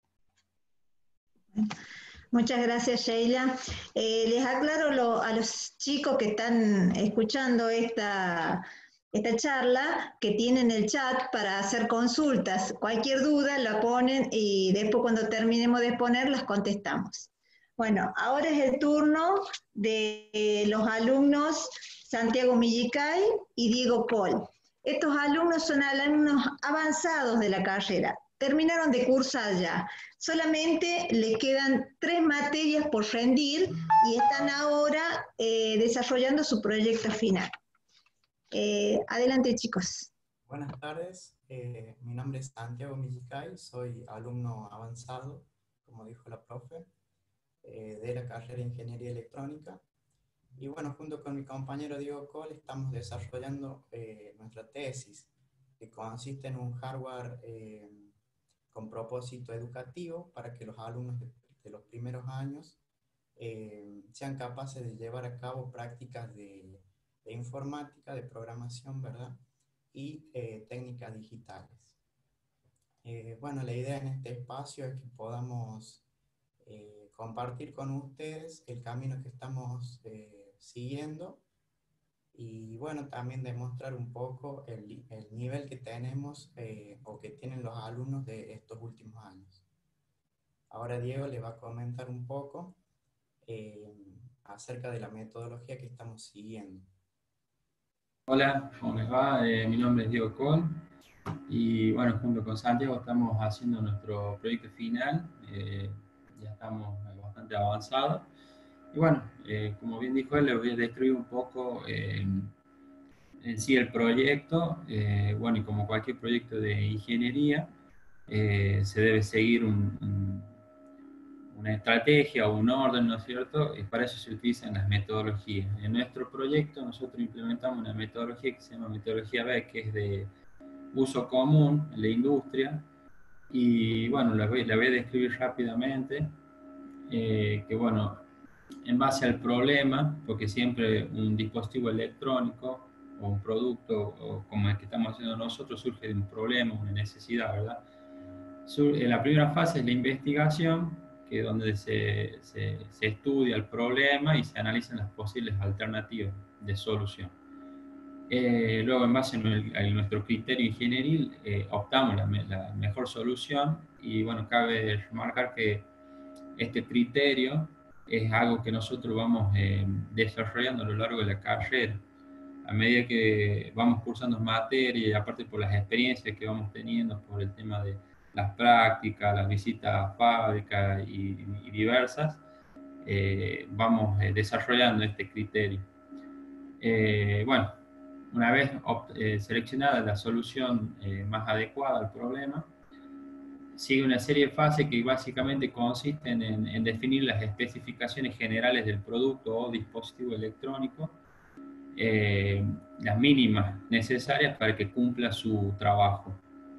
Muchas gracias, Sheila. Eh, les aclaro lo, a los chicos que están escuchando esta, esta charla que tienen el chat para hacer consultas. Cualquier duda la ponen y después cuando terminemos de exponer las contestamos. Bueno, ahora es el turno de los alumnos Santiago Millicay y Diego Coll. Estos alumnos son alumnos avanzados de la carrera. Terminaron de cursar ya. Solamente les quedan tres materias por rendir y están ahora eh, desarrollando su proyecto final. Eh, adelante, chicos. Buenas tardes, eh, mi nombre es Santiago Millicay, soy alumno avanzado, como dijo la profe, eh, de la carrera de Ingeniería Electrónica. Y bueno, junto con mi compañero Diego Coll estamos desarrollando eh, nuestra tesis, que consiste en un hardware eh, con propósito educativo para que los alumnos de, de los primeros años eh, sean capaces de llevar a cabo prácticas de, de informática, de programación, ¿verdad? Y eh, técnicas digitales. Eh, bueno, la idea en este espacio es que podamos eh, compartir con ustedes el camino que estamos eh, siguiendo y bueno, también demostrar un poco el, el nivel que tenemos eh, o que tienen los alumnos de estos últimos años. Ahora Diego le va a comentar un poco eh, acerca de la metodología que estamos siguiendo. Hola, ¿cómo les va? Eh, mi nombre es Diego Coll y bueno, junto con Santiago estamos haciendo nuestro proyecto final, eh, ya estamos bastante avanzados. Y bueno, eh, como bien dijo él, les voy a describir un poco eh, en sí el proyecto. Eh, bueno, y como cualquier proyecto de ingeniería, eh, se debe seguir un, un, una estrategia o un orden, ¿no es cierto? Y para eso se utilizan las metodologías. En nuestro proyecto nosotros implementamos una metodología que se llama metodología B, que es de uso común en la industria. Y bueno, la voy, la voy a describir rápidamente, eh, que bueno, en base al problema, porque siempre un dispositivo electrónico o un producto o como el que estamos haciendo nosotros surge de un problema, una necesidad, ¿verdad? En la primera fase es la investigación, que es donde se, se, se estudia el problema y se analizan las posibles alternativas de solución. Eh, luego, en base a, el, a nuestro criterio ingenieril, eh, optamos la, la mejor solución y bueno, cabe remarcar que este criterio es algo que nosotros vamos eh, desarrollando a lo largo de la carrera. A medida que vamos cursando materias y aparte por las experiencias que vamos teniendo por el tema de las prácticas, las visitas a fábricas y, y diversas, eh, vamos eh, desarrollando este criterio. Eh, bueno, una vez eh, seleccionada la solución eh, más adecuada al problema, sigue una serie de fases que básicamente consisten en, en definir las especificaciones generales del producto o dispositivo electrónico, eh, las mínimas necesarias para que cumpla su trabajo.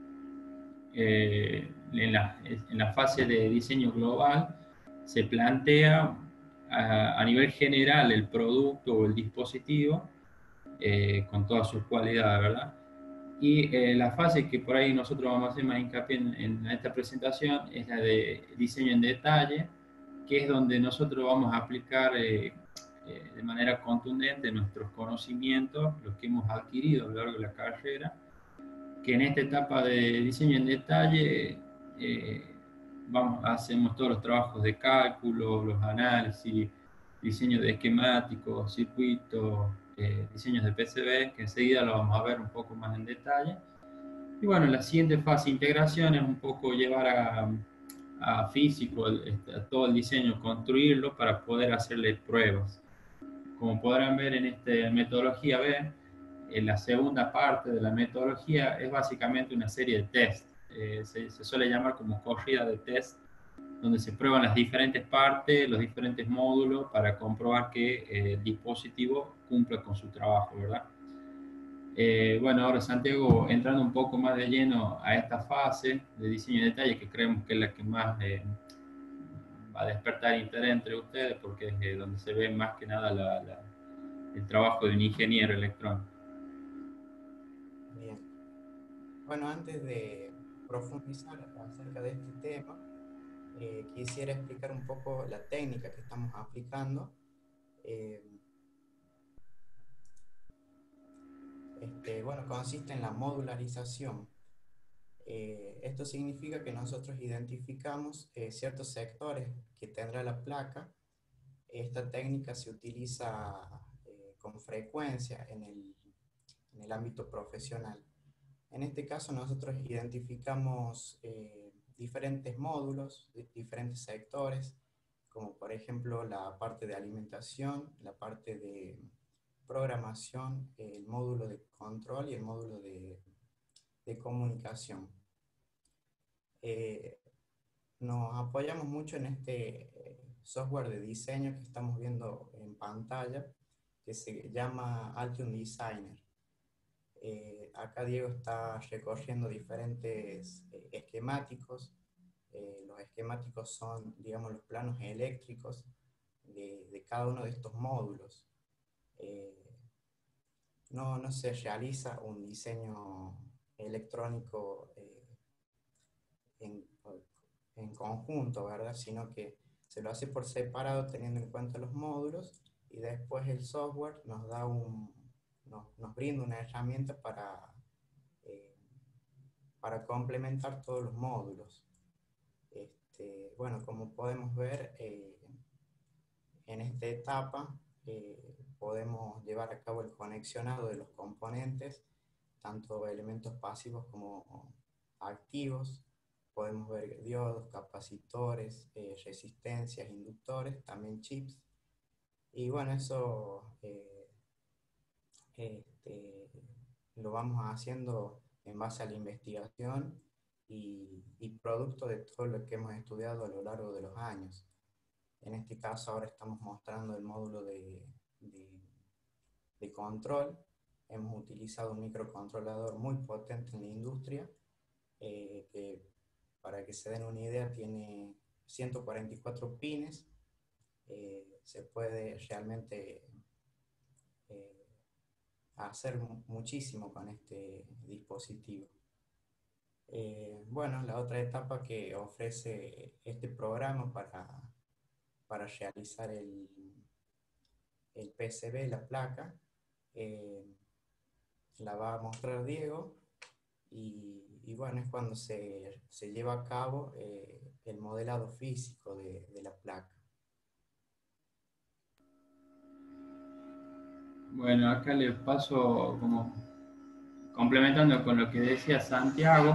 Eh, en, la, en la fase de diseño global se plantea a, a nivel general el producto o el dispositivo eh, con todas sus cualidades, ¿verdad? Y eh, la fase que por ahí nosotros vamos a hacer más hincapié en, en esta presentación es la de diseño en detalle, que es donde nosotros vamos a aplicar eh, eh, de manera contundente nuestros conocimientos, los que hemos adquirido a lo largo de la carrera, que en esta etapa de diseño en detalle eh, vamos, hacemos todos los trabajos de cálculo, los análisis, diseño de esquemáticos, circuitos, eh, diseños de P C B, que enseguida lo vamos a ver un poco más en detalle. Y bueno, la siguiente fase de integración es un poco llevar a, a físico el, a todo el diseño, construirlo para poder hacerle pruebas. Como podrán ver en esta metodología B, en la segunda parte de la metodología es básicamente una serie de test. Eh, se, se suele llamar como corrida de test, donde se prueban las diferentes partes, los diferentes módulos para comprobar que eh, el dispositivo cumpla con su trabajo, ¿verdad? Eh, bueno, ahora Santiago, entrando un poco más de lleno a esta fase de diseño de detalle, que creemos que es la que más eh, va a despertar interés entre ustedes, porque es eh, donde se ve más que nada la, la, el trabajo de un ingeniero electrónico. Bien. Bueno, antes de profundizar acerca de este tema, eh, quisiera explicar un poco la técnica que estamos aplicando. Eh, este, bueno, consiste en la modularización. Eh, esto significa que nosotros identificamos eh, ciertos sectores que tendrá la placa. Esta técnica se utiliza eh, con frecuencia en el, en el ámbito profesional. En este caso nosotros identificamos eh, diferentes módulos, diferentes sectores, como por ejemplo la parte de alimentación, la parte de programación, el módulo de control y el módulo de, de comunicación. Eh, nos apoyamos mucho en este software de diseño que estamos viendo en pantalla, que se llama Altium Designer. Eh, acá Diego está recorriendo diferentes eh, esquemáticos. Eh, los esquemáticos son, digamos, los planos eléctricos de, de cada uno de estos módulos. Eh, no, no se realiza un diseño electrónico eh, en, en conjunto, ¿verdad? Sino que se lo hace por separado teniendo en cuenta los módulos, y después el software nos da un, nos, nos brinda una herramienta para, eh, para complementar todos los módulos. Este, bueno, como podemos ver, eh, en esta etapa eh, podemos llevar a cabo el conexionado de los componentes, tanto elementos pasivos como activos. Podemos ver diodos, capacitores, eh, resistencias, inductores, también chips. Y bueno, eso eh, este, lo vamos haciendo en base a la investigación y, y producto de todo lo que hemos estudiado a lo largo de los años. En este caso ahora estamos mostrando el módulo de, de, de control. Hemos utilizado un microcontrolador muy potente en la industria, eh, que para que se den una idea tiene ciento cuarenta y cuatro pines. Eh, se puede realmente eh, hacer muchísimo con este dispositivo. Eh, bueno, la otra etapa que ofrece este programa para, para realizar el, el P C B, la placa, eh, la va a mostrar Diego, y, y bueno, es cuando se, se lleva a cabo eh, el modelado físico de, de la placa. Bueno, acá le paso como complementando con lo que decía Santiago.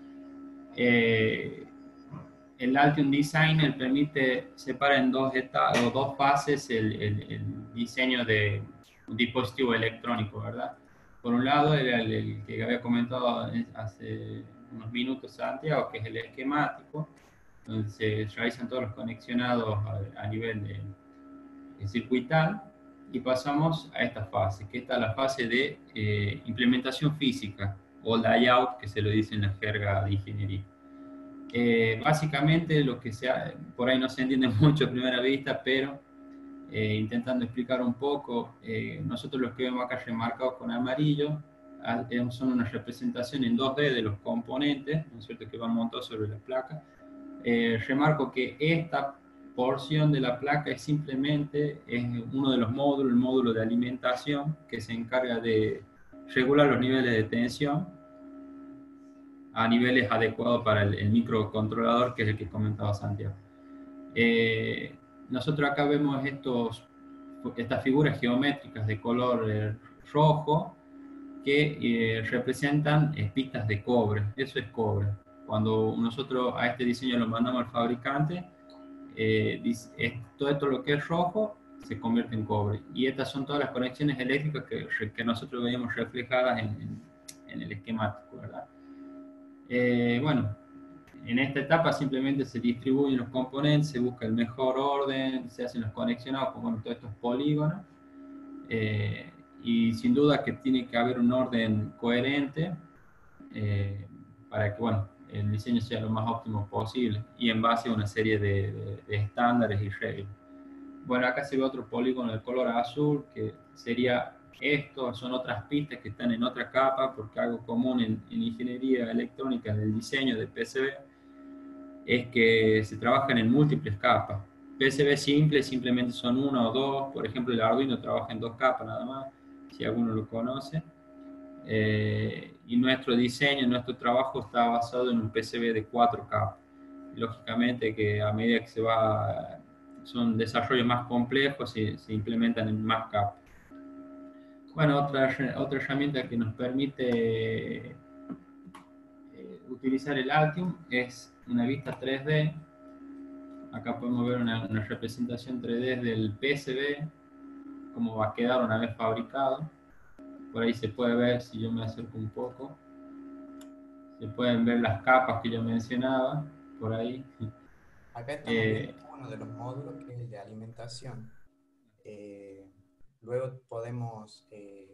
Eh, el Altium Designer permite separar en dos etapas o dos fases el, el, el diseño de un dispositivo electrónico, ¿verdad? Por un lado, era el, el que había comentado hace unos minutos Santiago, que es el esquemático, donde se realizan todos los conexionados a, a nivel de, de circuital. Y pasamos a esta fase, que esta es la fase de eh, implementación física, o layout, que se lo dice en la jerga de ingeniería. Eh, básicamente, lo que sea, por ahí no se entiende mucho a primera vista, pero eh, intentando explicar un poco, eh, nosotros los que vemos acá remarcados con amarillo, son una representación en dos D de los componentes, ¿no es cierto?, que van montados sobre la placa. Eh, remarco que esta porción de la placa es simplemente es uno de los módulos, el módulo de alimentación, que se encarga de regular los niveles de tensión a niveles adecuados para el, el microcontrolador, que es el que comentaba Santiago. Eh, nosotros acá vemos estos, estas figuras geométricas de color eh, rojo que eh, representan eh, pistas de cobre. Eso es cobre. Cuando nosotros a este diseño lo mandamos al fabricante, Eh, es, todo esto lo que es rojo se convierte en cobre, y estas son todas las conexiones eléctricas que, que nosotros veíamos reflejadas en, en, en el esquemático, ¿verdad? Eh, bueno, en esta etapa simplemente se distribuyen los componentes, se busca el mejor orden, se hacen los conexionados con bueno, todos estos polígonos, eh, y sin duda que tiene que haber un orden coherente eh, para que, bueno, el diseño sea lo más óptimo posible y en base a una serie de, de, de estándares y reglas. Bueno, acá se ve otro polígono de color azul que sería esto son otras pistas que están en otra capa, porque algo común en, en ingeniería electrónica, en el diseño de P C B, es que se trabajan en múltiples capas. P C B simple simplemente son una o dos, por ejemplo el Arduino trabaja en dos capas nada más, si alguno lo conoce. Eh, y nuestro diseño, nuestro trabajo está basado en un P C B de cuatro capas. Lógicamente que a medida que se va, son desarrollos más complejos, se, se implementan en más capas. Bueno, otra, otra herramienta que nos permite eh, utilizar el Altium es una vista tres D. Acá podemos ver una, una representación tres D del P C B, cómo va a quedar una vez fabricado. Por ahí se puede ver, si yo me acerco un poco, se pueden ver las capas que yo mencionaba, por ahí. Acá estamos Eh, viendo uno de los módulos, que es el de alimentación. Eh, luego podemos eh,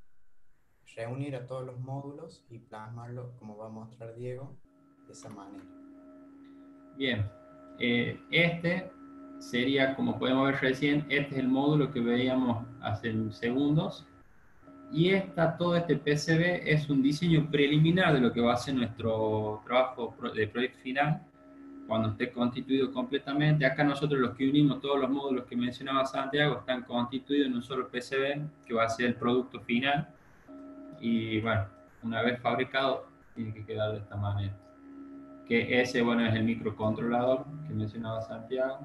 reunir a todos los módulos y plasmarlo, como va a mostrar Diego, de esa manera. Bien, eh, este sería, como podemos ver recién, este es el módulo que veíamos hace segundos. Y esta, todo este P C B es un diseño preliminar de lo que va a ser nuestro trabajo de proyecto final, cuando esté constituido completamente. Acá nosotros los que unimos todos los módulos que mencionaba Santiago están constituidos en un solo P C B, que va a ser el producto final. Y bueno, una vez fabricado, tiene que quedar de esta manera. Que ese, bueno, es el microcontrolador que mencionaba Santiago,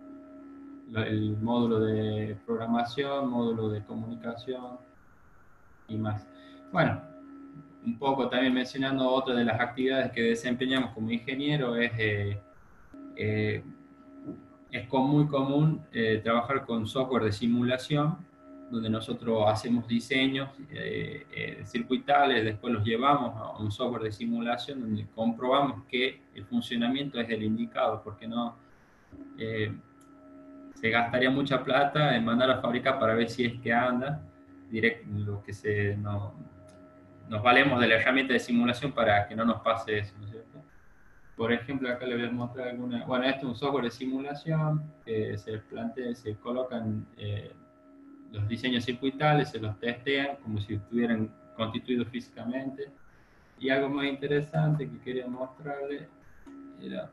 el módulo de programación, módulo de comunicación y más. Bueno, un poco también mencionando otra de las actividades que desempeñamos como ingeniero, es, eh, eh, es muy común eh, trabajar con software de simulación, donde nosotros hacemos diseños eh, eh, circuitales, después los llevamos a un software de simulación donde comprobamos que el funcionamiento es el indicado, porque no eh, se gastaría mucha plata en mandar a fábrica para ver si es que anda, direct, lo que se, no, nos valemos de la herramienta de simulación para que no nos pase eso, ¿no es cierto? Por ejemplo, acá les voy a mostrar alguna, bueno, este es un software de simulación que se plantea, se colocan eh, los diseños circuitales, se los testean como si estuvieran constituidos físicamente. Y algo más interesante que quería mostrarles era...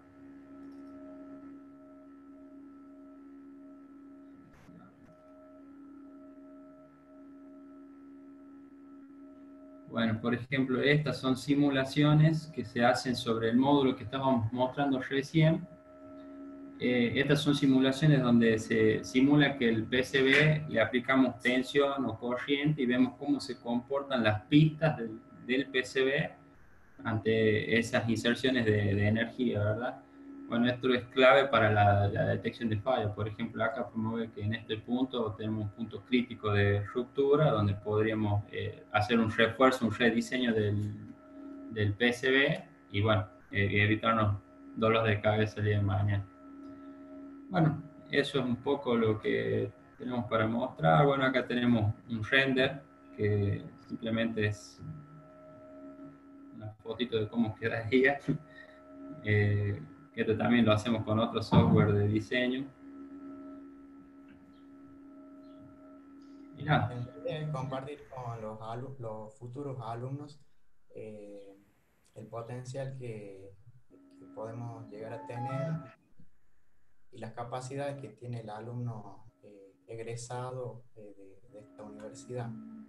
Bueno, por ejemplo, estas son simulaciones que se hacen sobre el módulo que estábamos mostrando recién. Eh, estas son simulaciones donde se simula que el P C B le aplicamos tensión o corriente y vemos cómo se comportan las pistas del, del P C B ante esas inserciones de, de energía, ¿verdad? Bueno, esto es clave para la, la detección de fallas. Por ejemplo, acá podemos ver que en este punto tenemos un punto crítico de ruptura donde podríamos eh, hacer un refuerzo, un rediseño del, del P C B y, bueno, eh, evitarnos dolores de cabeza el día de mañana. Bueno, eso es un poco lo que tenemos para mostrar. Bueno, acá tenemos un render que simplemente es una fotito de cómo quedaría. Eh, esto también lo hacemos con otro software de diseño. Y nada. Compartir con los, los futuros alumnos eh, el potencial que, que podemos llegar a tener y las capacidades que tiene el alumno eh, egresado eh, de, de esta universidad.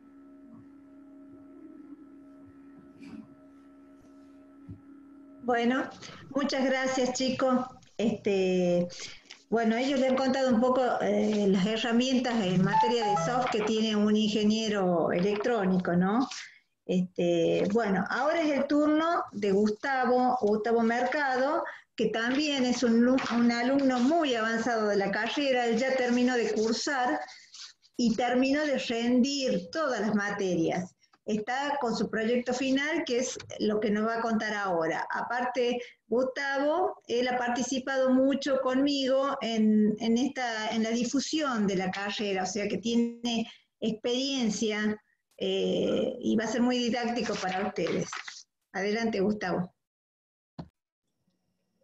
Bueno, muchas gracias, chicos. Este, bueno, ellos le han contado un poco eh, las herramientas en materia de soft que tiene un ingeniero electrónico, ¿no? Este, bueno, ahora es el turno de Gustavo, Gustavo Mercado, que también es un, un alumno muy avanzado de la carrera. Él ya terminó de cursar y terminó de rendir todas las materias. Está con su proyecto final, que es lo que nos va a contar ahora. Aparte, Gustavo, él ha participado mucho conmigo en, en, esta, en la difusión de la carrera, o sea que tiene experiencia eh, y va a ser muy didáctico para ustedes. Adelante, Gustavo.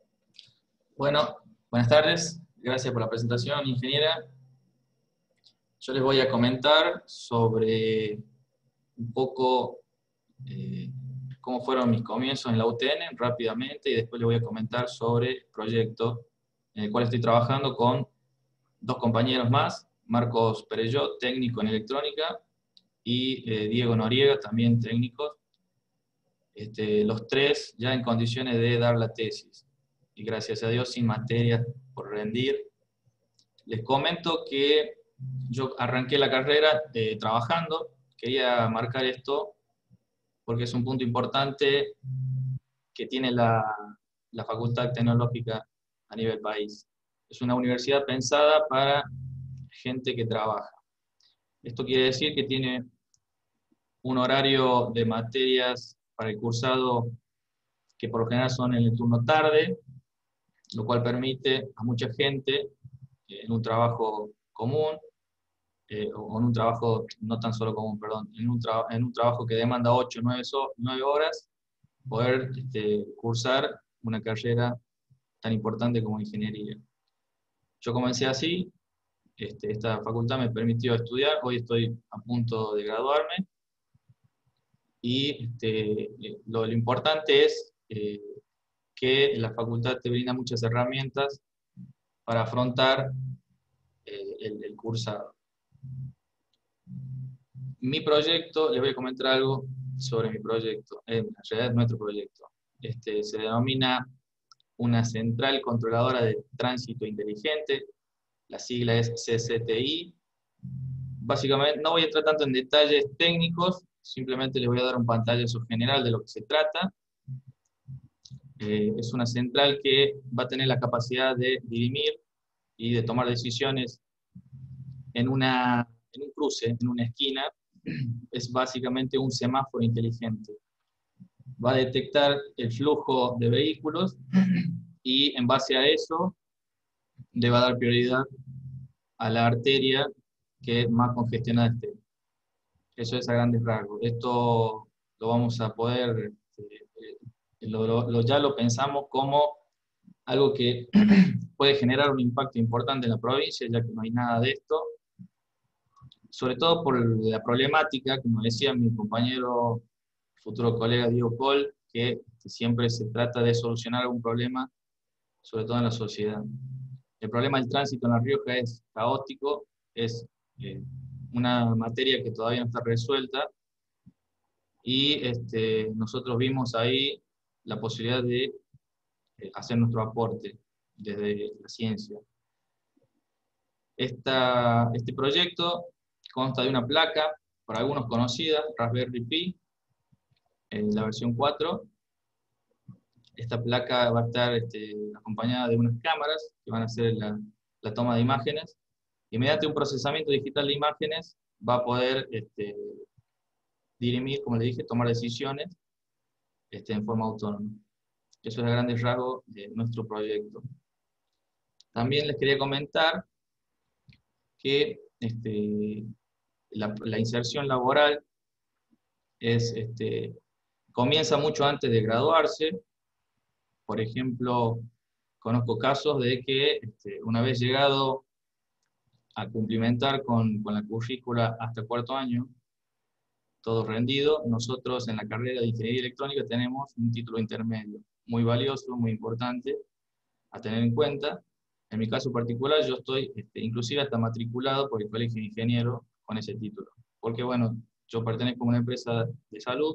Bueno, buenas tardes. Gracias por la presentación, ingeniera. yo les voy a comentar sobre un poco eh, cómo fueron mis comienzos en la U T N rápidamente, y después les voy a comentar sobre el proyecto en el cual estoy trabajando con dos compañeros más, Marcos Perellot, técnico en electrónica, y eh, Diego Noriega, también técnico, este, los tres ya en condiciones de dar la tesis, y gracias a Dios sin materias por rendir. Les comento que yo arranqué la carrera eh, trabajando, quería marcar esto porque es un punto importante que tiene la, la Facultad Tecnológica a nivel país. Es una universidad pensada para gente que trabaja. Esto quiere decir que tiene un horario de materias para el cursado que por lo general son en el turno tarde, lo cual permite a mucha gente eh, en un trabajo común, eh, o en un trabajo no tan solo común, perdón, en un, tra en un trabajo que demanda ocho o nueve horas, poder este, cursar una carrera tan importante como ingeniería. Yo comencé así, este, esta facultad me permitió estudiar, hoy estoy a punto de graduarme, y este, lo, lo importante es eh, que la facultad te brinda muchas herramientas para afrontar eh, el, el cursado. Mi proyecto, les voy a comentar algo sobre mi proyecto, eh, en realidad es nuestro proyecto. Este, se denomina una central controladora de tránsito inteligente, la sigla es C C T I. Básicamente, no voy a entrar tanto en detalles técnicos, simplemente les voy a dar un pantallazo general de lo que se trata. Eh, es una central que va a tener la capacidad de dirimir y de tomar decisiones en, una, en un cruce, en una esquina. Es básicamente un semáforo inteligente. Va a detectar el flujo de vehículos y en base a eso le va a dar prioridad a la arteria que más congestionada esté. Eso es a grandes rasgos. Esto lo vamos a poder, eh, lo, lo, lo, ya lo pensamos como algo que puede generar un impacto importante en la provincia, ya que no hay nada de esto, sobre todo por la problemática, como decía mi compañero, futuro colega Diego Col, que siempre se trata de solucionar algún problema, sobre todo en la sociedad. El problema del tránsito en La Rioja es caótico, es eh, una materia que todavía no está resuelta, y este, nosotros vimos ahí la posibilidad de eh, hacer nuestro aporte desde la ciencia. Esta, este proyecto consta de una placa, para algunos conocida, Raspberry Pi, en la versión cuatro. Esta placa va a estar este, acompañada de unas cámaras que van a hacer la, la toma de imágenes, y mediante un procesamiento digital de imágenes va a poder este, dirimir, como le dije, tomar decisiones este, en forma autónoma. Eso es a grandes rasgos de nuestro proyecto. También les quería comentar que este, la, la inserción laboral es, este, comienza mucho antes de graduarse. Por ejemplo, conozco casos de que este, una vez llegado a cumplimentar con, con la currícula hasta cuarto año, todo rendido, nosotros en la carrera de Ingeniería Electrónica tenemos un título intermedio, muy valioso, muy importante a tener en cuenta. En mi caso particular, yo estoy este, inclusive hasta matriculado por el Colegio de Ingenieros con ese título. Porque bueno, yo pertenezco a una empresa de salud,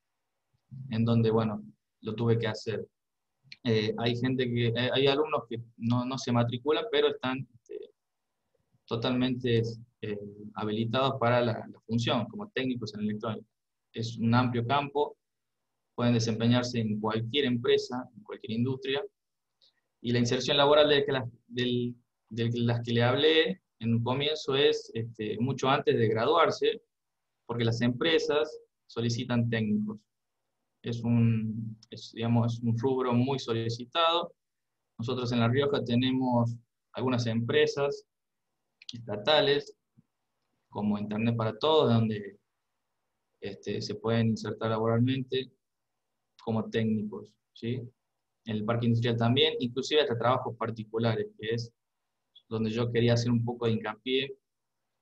en donde bueno, lo tuve que hacer. Eh, hay gente que, eh, hay alumnos que no, no se matriculan, pero están este, totalmente eh, habilitados para la, la función, como técnicos en electrónica. Es un amplio campo, pueden desempeñarse en cualquier empresa, en cualquier industria, y la inserción laboral de, que las, del, de las que le hablé en un comienzo es este, mucho antes de graduarse, porque las empresas solicitan técnicos. Es un, es, digamos, es un rubro muy solicitado. Nosotros en La Rioja tenemos algunas empresas estatales, como Internet para Todos, donde este, se pueden insertar laboralmente como técnicos, ¿sí? En el parque industrial también, inclusive hasta trabajos particulares, que es donde yo quería hacer un poco de hincapié,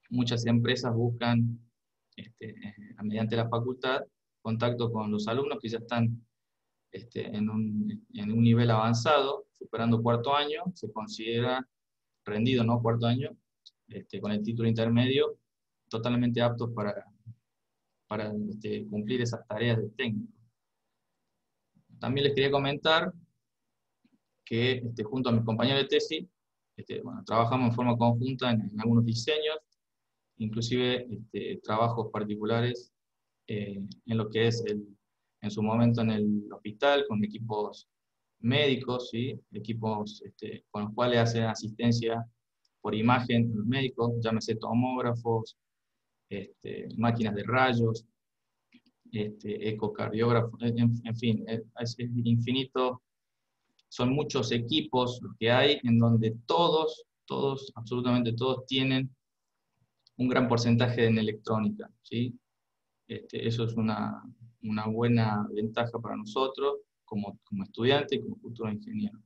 muchas empresas buscan, este, mediante la facultad, contacto con los alumnos que ya están este, en, un, en un nivel avanzado, superando cuarto año, se considera rendido, ¿no? Cuarto año, este, con el título intermedio, totalmente aptos para, para este, cumplir esas tareas de técnico. También les quería comentar que este, junto a mis compañeros de tesis, este, bueno, trabajamos en forma conjunta en, en algunos diseños, inclusive este, trabajos particulares eh, en lo que es el, en su momento en el hospital, con equipos médicos, ¿sí? Equipos este, con los cuales hacen asistencia por imagen los médicos, llámese tomógrafos, este, máquinas de rayos, este, ecocardiógrafos, en, en fin, es, es infinito. Son muchos equipos los que hay en donde todos, todos, absolutamente todos tienen un gran porcentaje en electrónica, ¿sí? Este, eso es una, una buena ventaja para nosotros como, como estudiantes y como futuros ingenieros.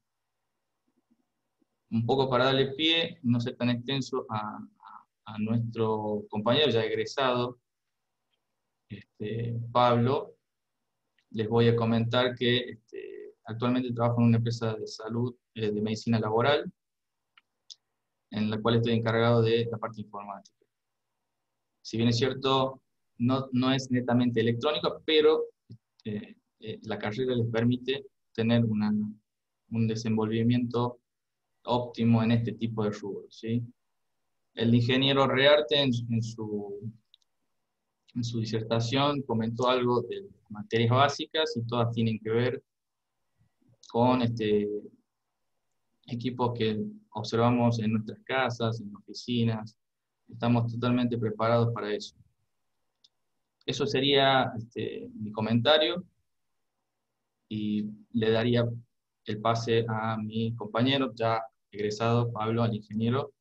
Un poco para darle pie, no ser tan extenso, a, a, a nuestro compañero ya egresado, este, Pablo, les voy a comentar que este, actualmente trabajo en una empresa de salud, eh, de medicina laboral, en la cual estoy encargado de la parte informática. Si bien es cierto, no, no es netamente electrónico, pero eh, eh, la carrera les permite tener una, un desenvolvimiento óptimo en este tipo de rubros, ¿sí? El ingeniero Rearte en, en, su, en su disertación comentó algo de materias básicas y todas tienen que ver con este, equipos que observamos en nuestras casas, en oficinas. Estamos totalmente preparados para eso. Eso sería este, mi comentario y le daría el pase a mi compañero ya egresado, Pablo, al ingeniero.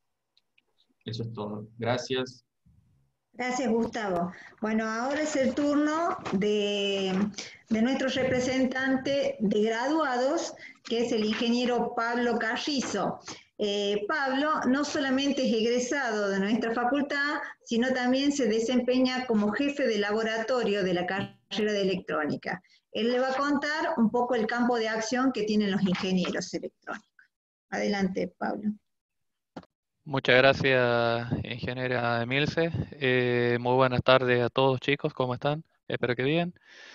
Eso es todo. Gracias. Gracias, Gustavo. Bueno, ahora es el turno de, de nuestro representante de graduados, que es el ingeniero Pablo Carrizo. Eh, Pablo no solamente es egresado de nuestra facultad, sino también se desempeña como jefe de laboratorio de la carrera de electrónica. Él le va a contar un poco el campo de acción que tienen los ingenieros electrónicos. Adelante, Pablo. Muchas gracias, ingeniera Emilce. Eh, muy buenas tardes a todos, chicos, ¿cómo están? Espero que bien.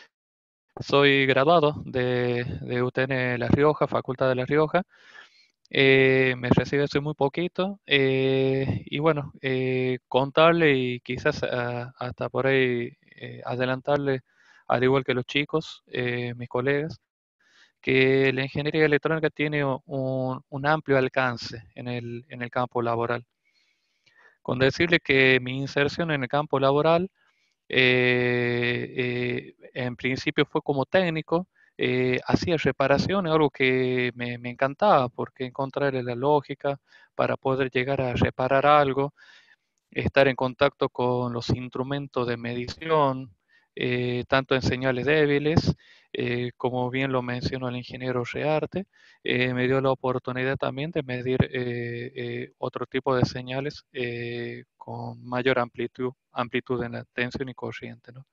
Soy graduado de, de U T N La Rioja, Facultad de La Rioja. Eh, me recibí hace muy poquito eh, y bueno, eh, contarle y quizás uh, hasta por ahí eh, adelantarle, al igual que los chicos, eh, mis colegas, que la ingeniería electrónica tiene un, un amplio alcance en el, en el campo laboral. Con decirle que mi inserción en el campo laboral, eh, eh, en principio fue como técnico, eh, hacía reparaciones, algo que me, me encantaba, porque encontrarle la lógica para poder llegar a reparar algo, estar en contacto con los instrumentos de medición, eh, tanto en señales débiles, eh, como bien lo mencionó el ingeniero Rearte, eh, me dio la oportunidad también de medir eh, eh, otro tipo de señales eh, con mayor amplitud, amplitud en la tensión y corriente, ¿no?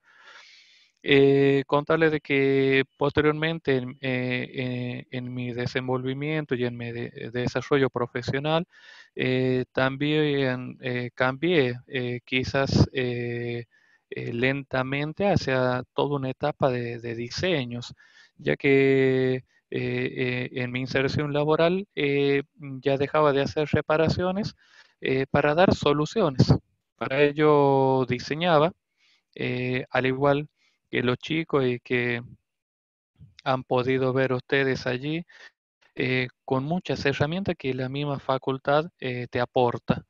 Eh, contarles de que posteriormente en, eh, eh, en mi desenvolvimiento y en mi de, de desarrollo profesional, eh, también eh, cambié eh, quizás eh, eh, lentamente hacia toda una etapa de, de diseños, ya que eh, eh, en mi inserción laboral eh, ya dejaba de hacer reparaciones eh, para dar soluciones. Para ello diseñaba, eh, al igual que los chicos y que han podido ver ustedes allí, eh, con muchas herramientas que la misma facultad eh, te aporta.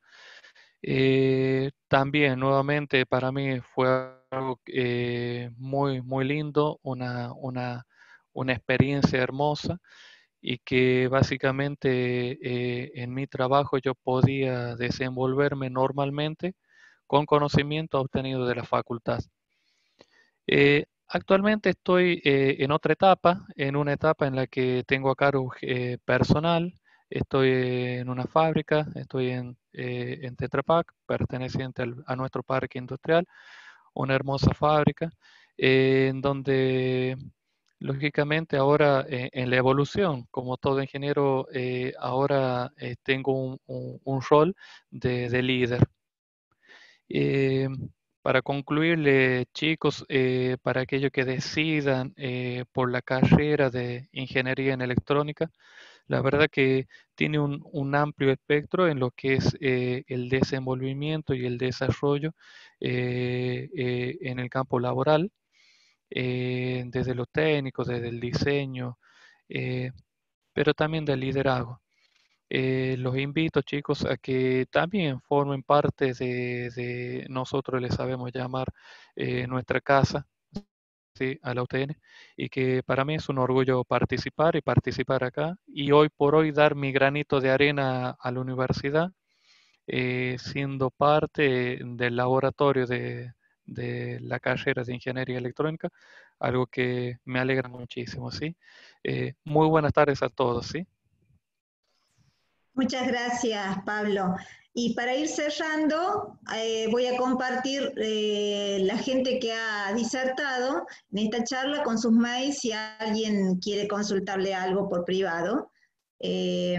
Eh, también, nuevamente, para mí fue algo eh, muy, muy lindo, una, una, una experiencia hermosa y que básicamente eh, en mi trabajo yo podía desenvolverme normalmente con conocimiento obtenido de la facultad. Eh, actualmente estoy eh, en otra etapa, en una etapa en la que tengo a cargo eh, personal, Estoy en una fábrica, estoy en, eh, en Tetra Pak, perteneciente al, a nuestro parque industrial, una hermosa fábrica, eh, en donde lógicamente ahora eh, en la evolución, como todo ingeniero, eh, ahora eh, tengo un, un- un rol de, de líder. Eh, para concluirle, chicos, eh, para aquellos que decidan eh, por la carrera de ingeniería en electrónica, la verdad que tiene un, un amplio espectro en lo que es eh, el desenvolvimiento y el desarrollo eh, eh, en el campo laboral, eh, desde lo técnico, desde el diseño, eh, pero también del liderazgo. Eh, los invito, chicos, a que también formen parte de, de nosotros les sabemos llamar eh, nuestra casa, ¿sí? A la U T N, y que para mí es un orgullo participar y participar acá, y hoy por hoy dar mi granito de arena a la universidad, eh, siendo parte del laboratorio de, de la carrera de Ingeniería Electrónica, algo que me alegra muchísimo, ¿sí? Eh, muy buenas tardes a todos, ¿sí? Muchas gracias, Pablo. Y para ir cerrando, eh, voy a compartir eh, la gente que ha disertado en esta charla con sus mails si alguien quiere consultarle algo por privado. Eh,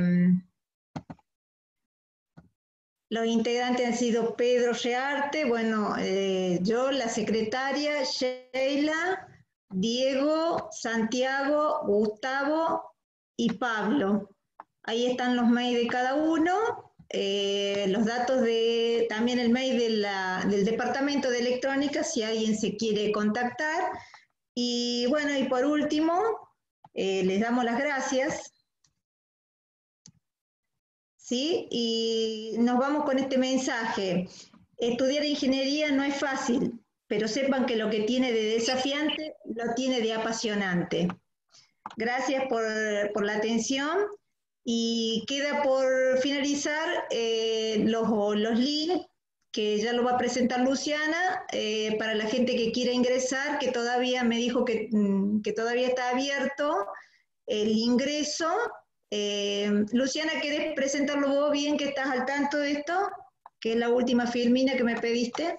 los integrantes han sido Pedro Rearte, bueno, eh, yo, la secretaria, Sheila, Diego, Santiago, Gustavo y Pablo. Ahí están los mails de cada uno, eh, los datos de, también el mail de la, del Departamento de Electrónica, si alguien se quiere contactar. Y bueno, y por último, eh, les damos las gracias. ¿Sí? Y nos vamos con este mensaje. Estudiar ingeniería no es fácil, pero sepan que lo que tiene de desafiante lo tiene de apasionante. Gracias por, por la atención. Y queda por finalizar eh, los, los links, que ya lo va a presentar Luciana, eh, para la gente que quiera ingresar, que todavía me dijo que, que todavía está abierto el ingreso. Eh, Luciana, ¿querés presentarlo vos bien, que estás al tanto de esto? Que es la última filmina que me pediste.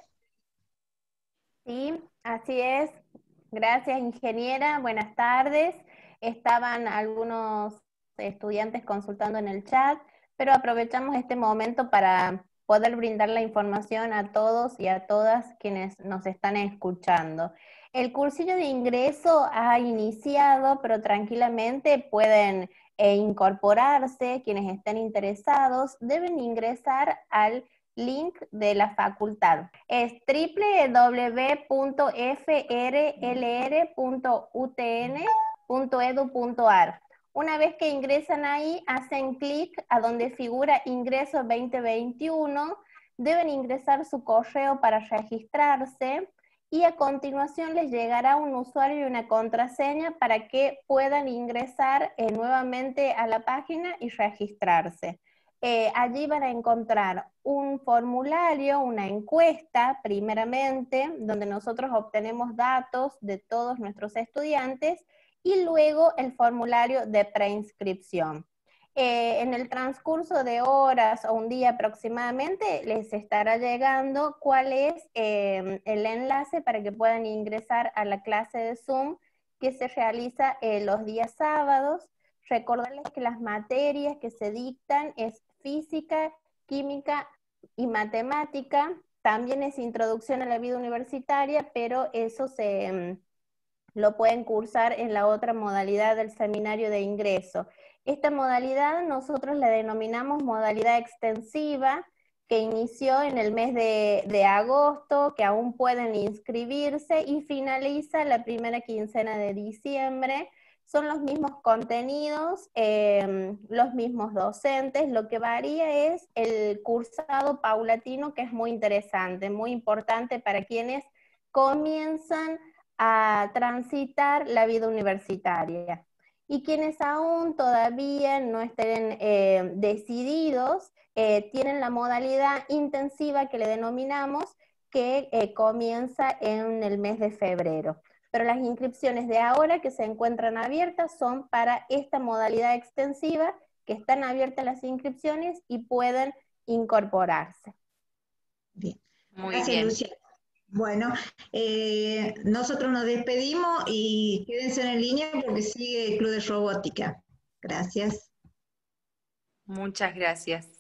Sí, así es. Gracias, ingeniera. Buenas tardes. Estaban algunos estudiantes consultando en el chat, pero aprovechamos este momento para poder brindar la información a todos y a todas quienes nos están escuchando. El cursillo de ingreso ha iniciado, pero tranquilamente pueden eh, incorporarse. Quienes estén interesados deben ingresar al link de la facultad. Es doble u doble u doble u punto f r l r punto u t n punto e d u punto a r. Una vez que ingresan ahí, hacen clic a donde figura ingreso veinte veintiuno, deben ingresar su correo para registrarse y a continuación les llegará un usuario y una contraseña para que puedan ingresar eh, nuevamente a la página y registrarse. Eh, allí van a encontrar un formulario, una encuesta primeramente, donde nosotros obtenemos datos de todos nuestros estudiantes y luego el formulario de preinscripción. Eh, en el transcurso de horas o un día aproximadamente les estará llegando cuál es eh, el enlace para que puedan ingresar a la clase de Zoom que se realiza eh, los días sábados. Recordarles que las materias que se dictan es física, química y matemática. También es introducción a la vida universitaria, pero eso se um, lo pueden cursar en la otra modalidad del seminario de ingreso. Esta modalidad nosotros la denominamos modalidad extensiva, que inició en el mes de, de agosto, que aún pueden inscribirse y finaliza la primera quincena de diciembre. Son los mismos contenidos, eh, los mismos docentes, lo que varía es el cursado paulatino, que es muy interesante, muy importante para quienes comienzan a transitar la vida universitaria. Y quienes aún todavía no estén eh, decididos, eh, tienen la modalidad intensiva que le denominamos, que eh, comienza en el mes de febrero. Pero las inscripciones de ahora que se encuentran abiertas son para esta modalidad extensiva que están abiertas las inscripciones y pueden incorporarse. Bien. Muy Gracias, bien. Luciana. Bueno, eh, nosotros nos despedimos y quédense en línea porque sigue el Club de Robótica. Gracias. Muchas gracias.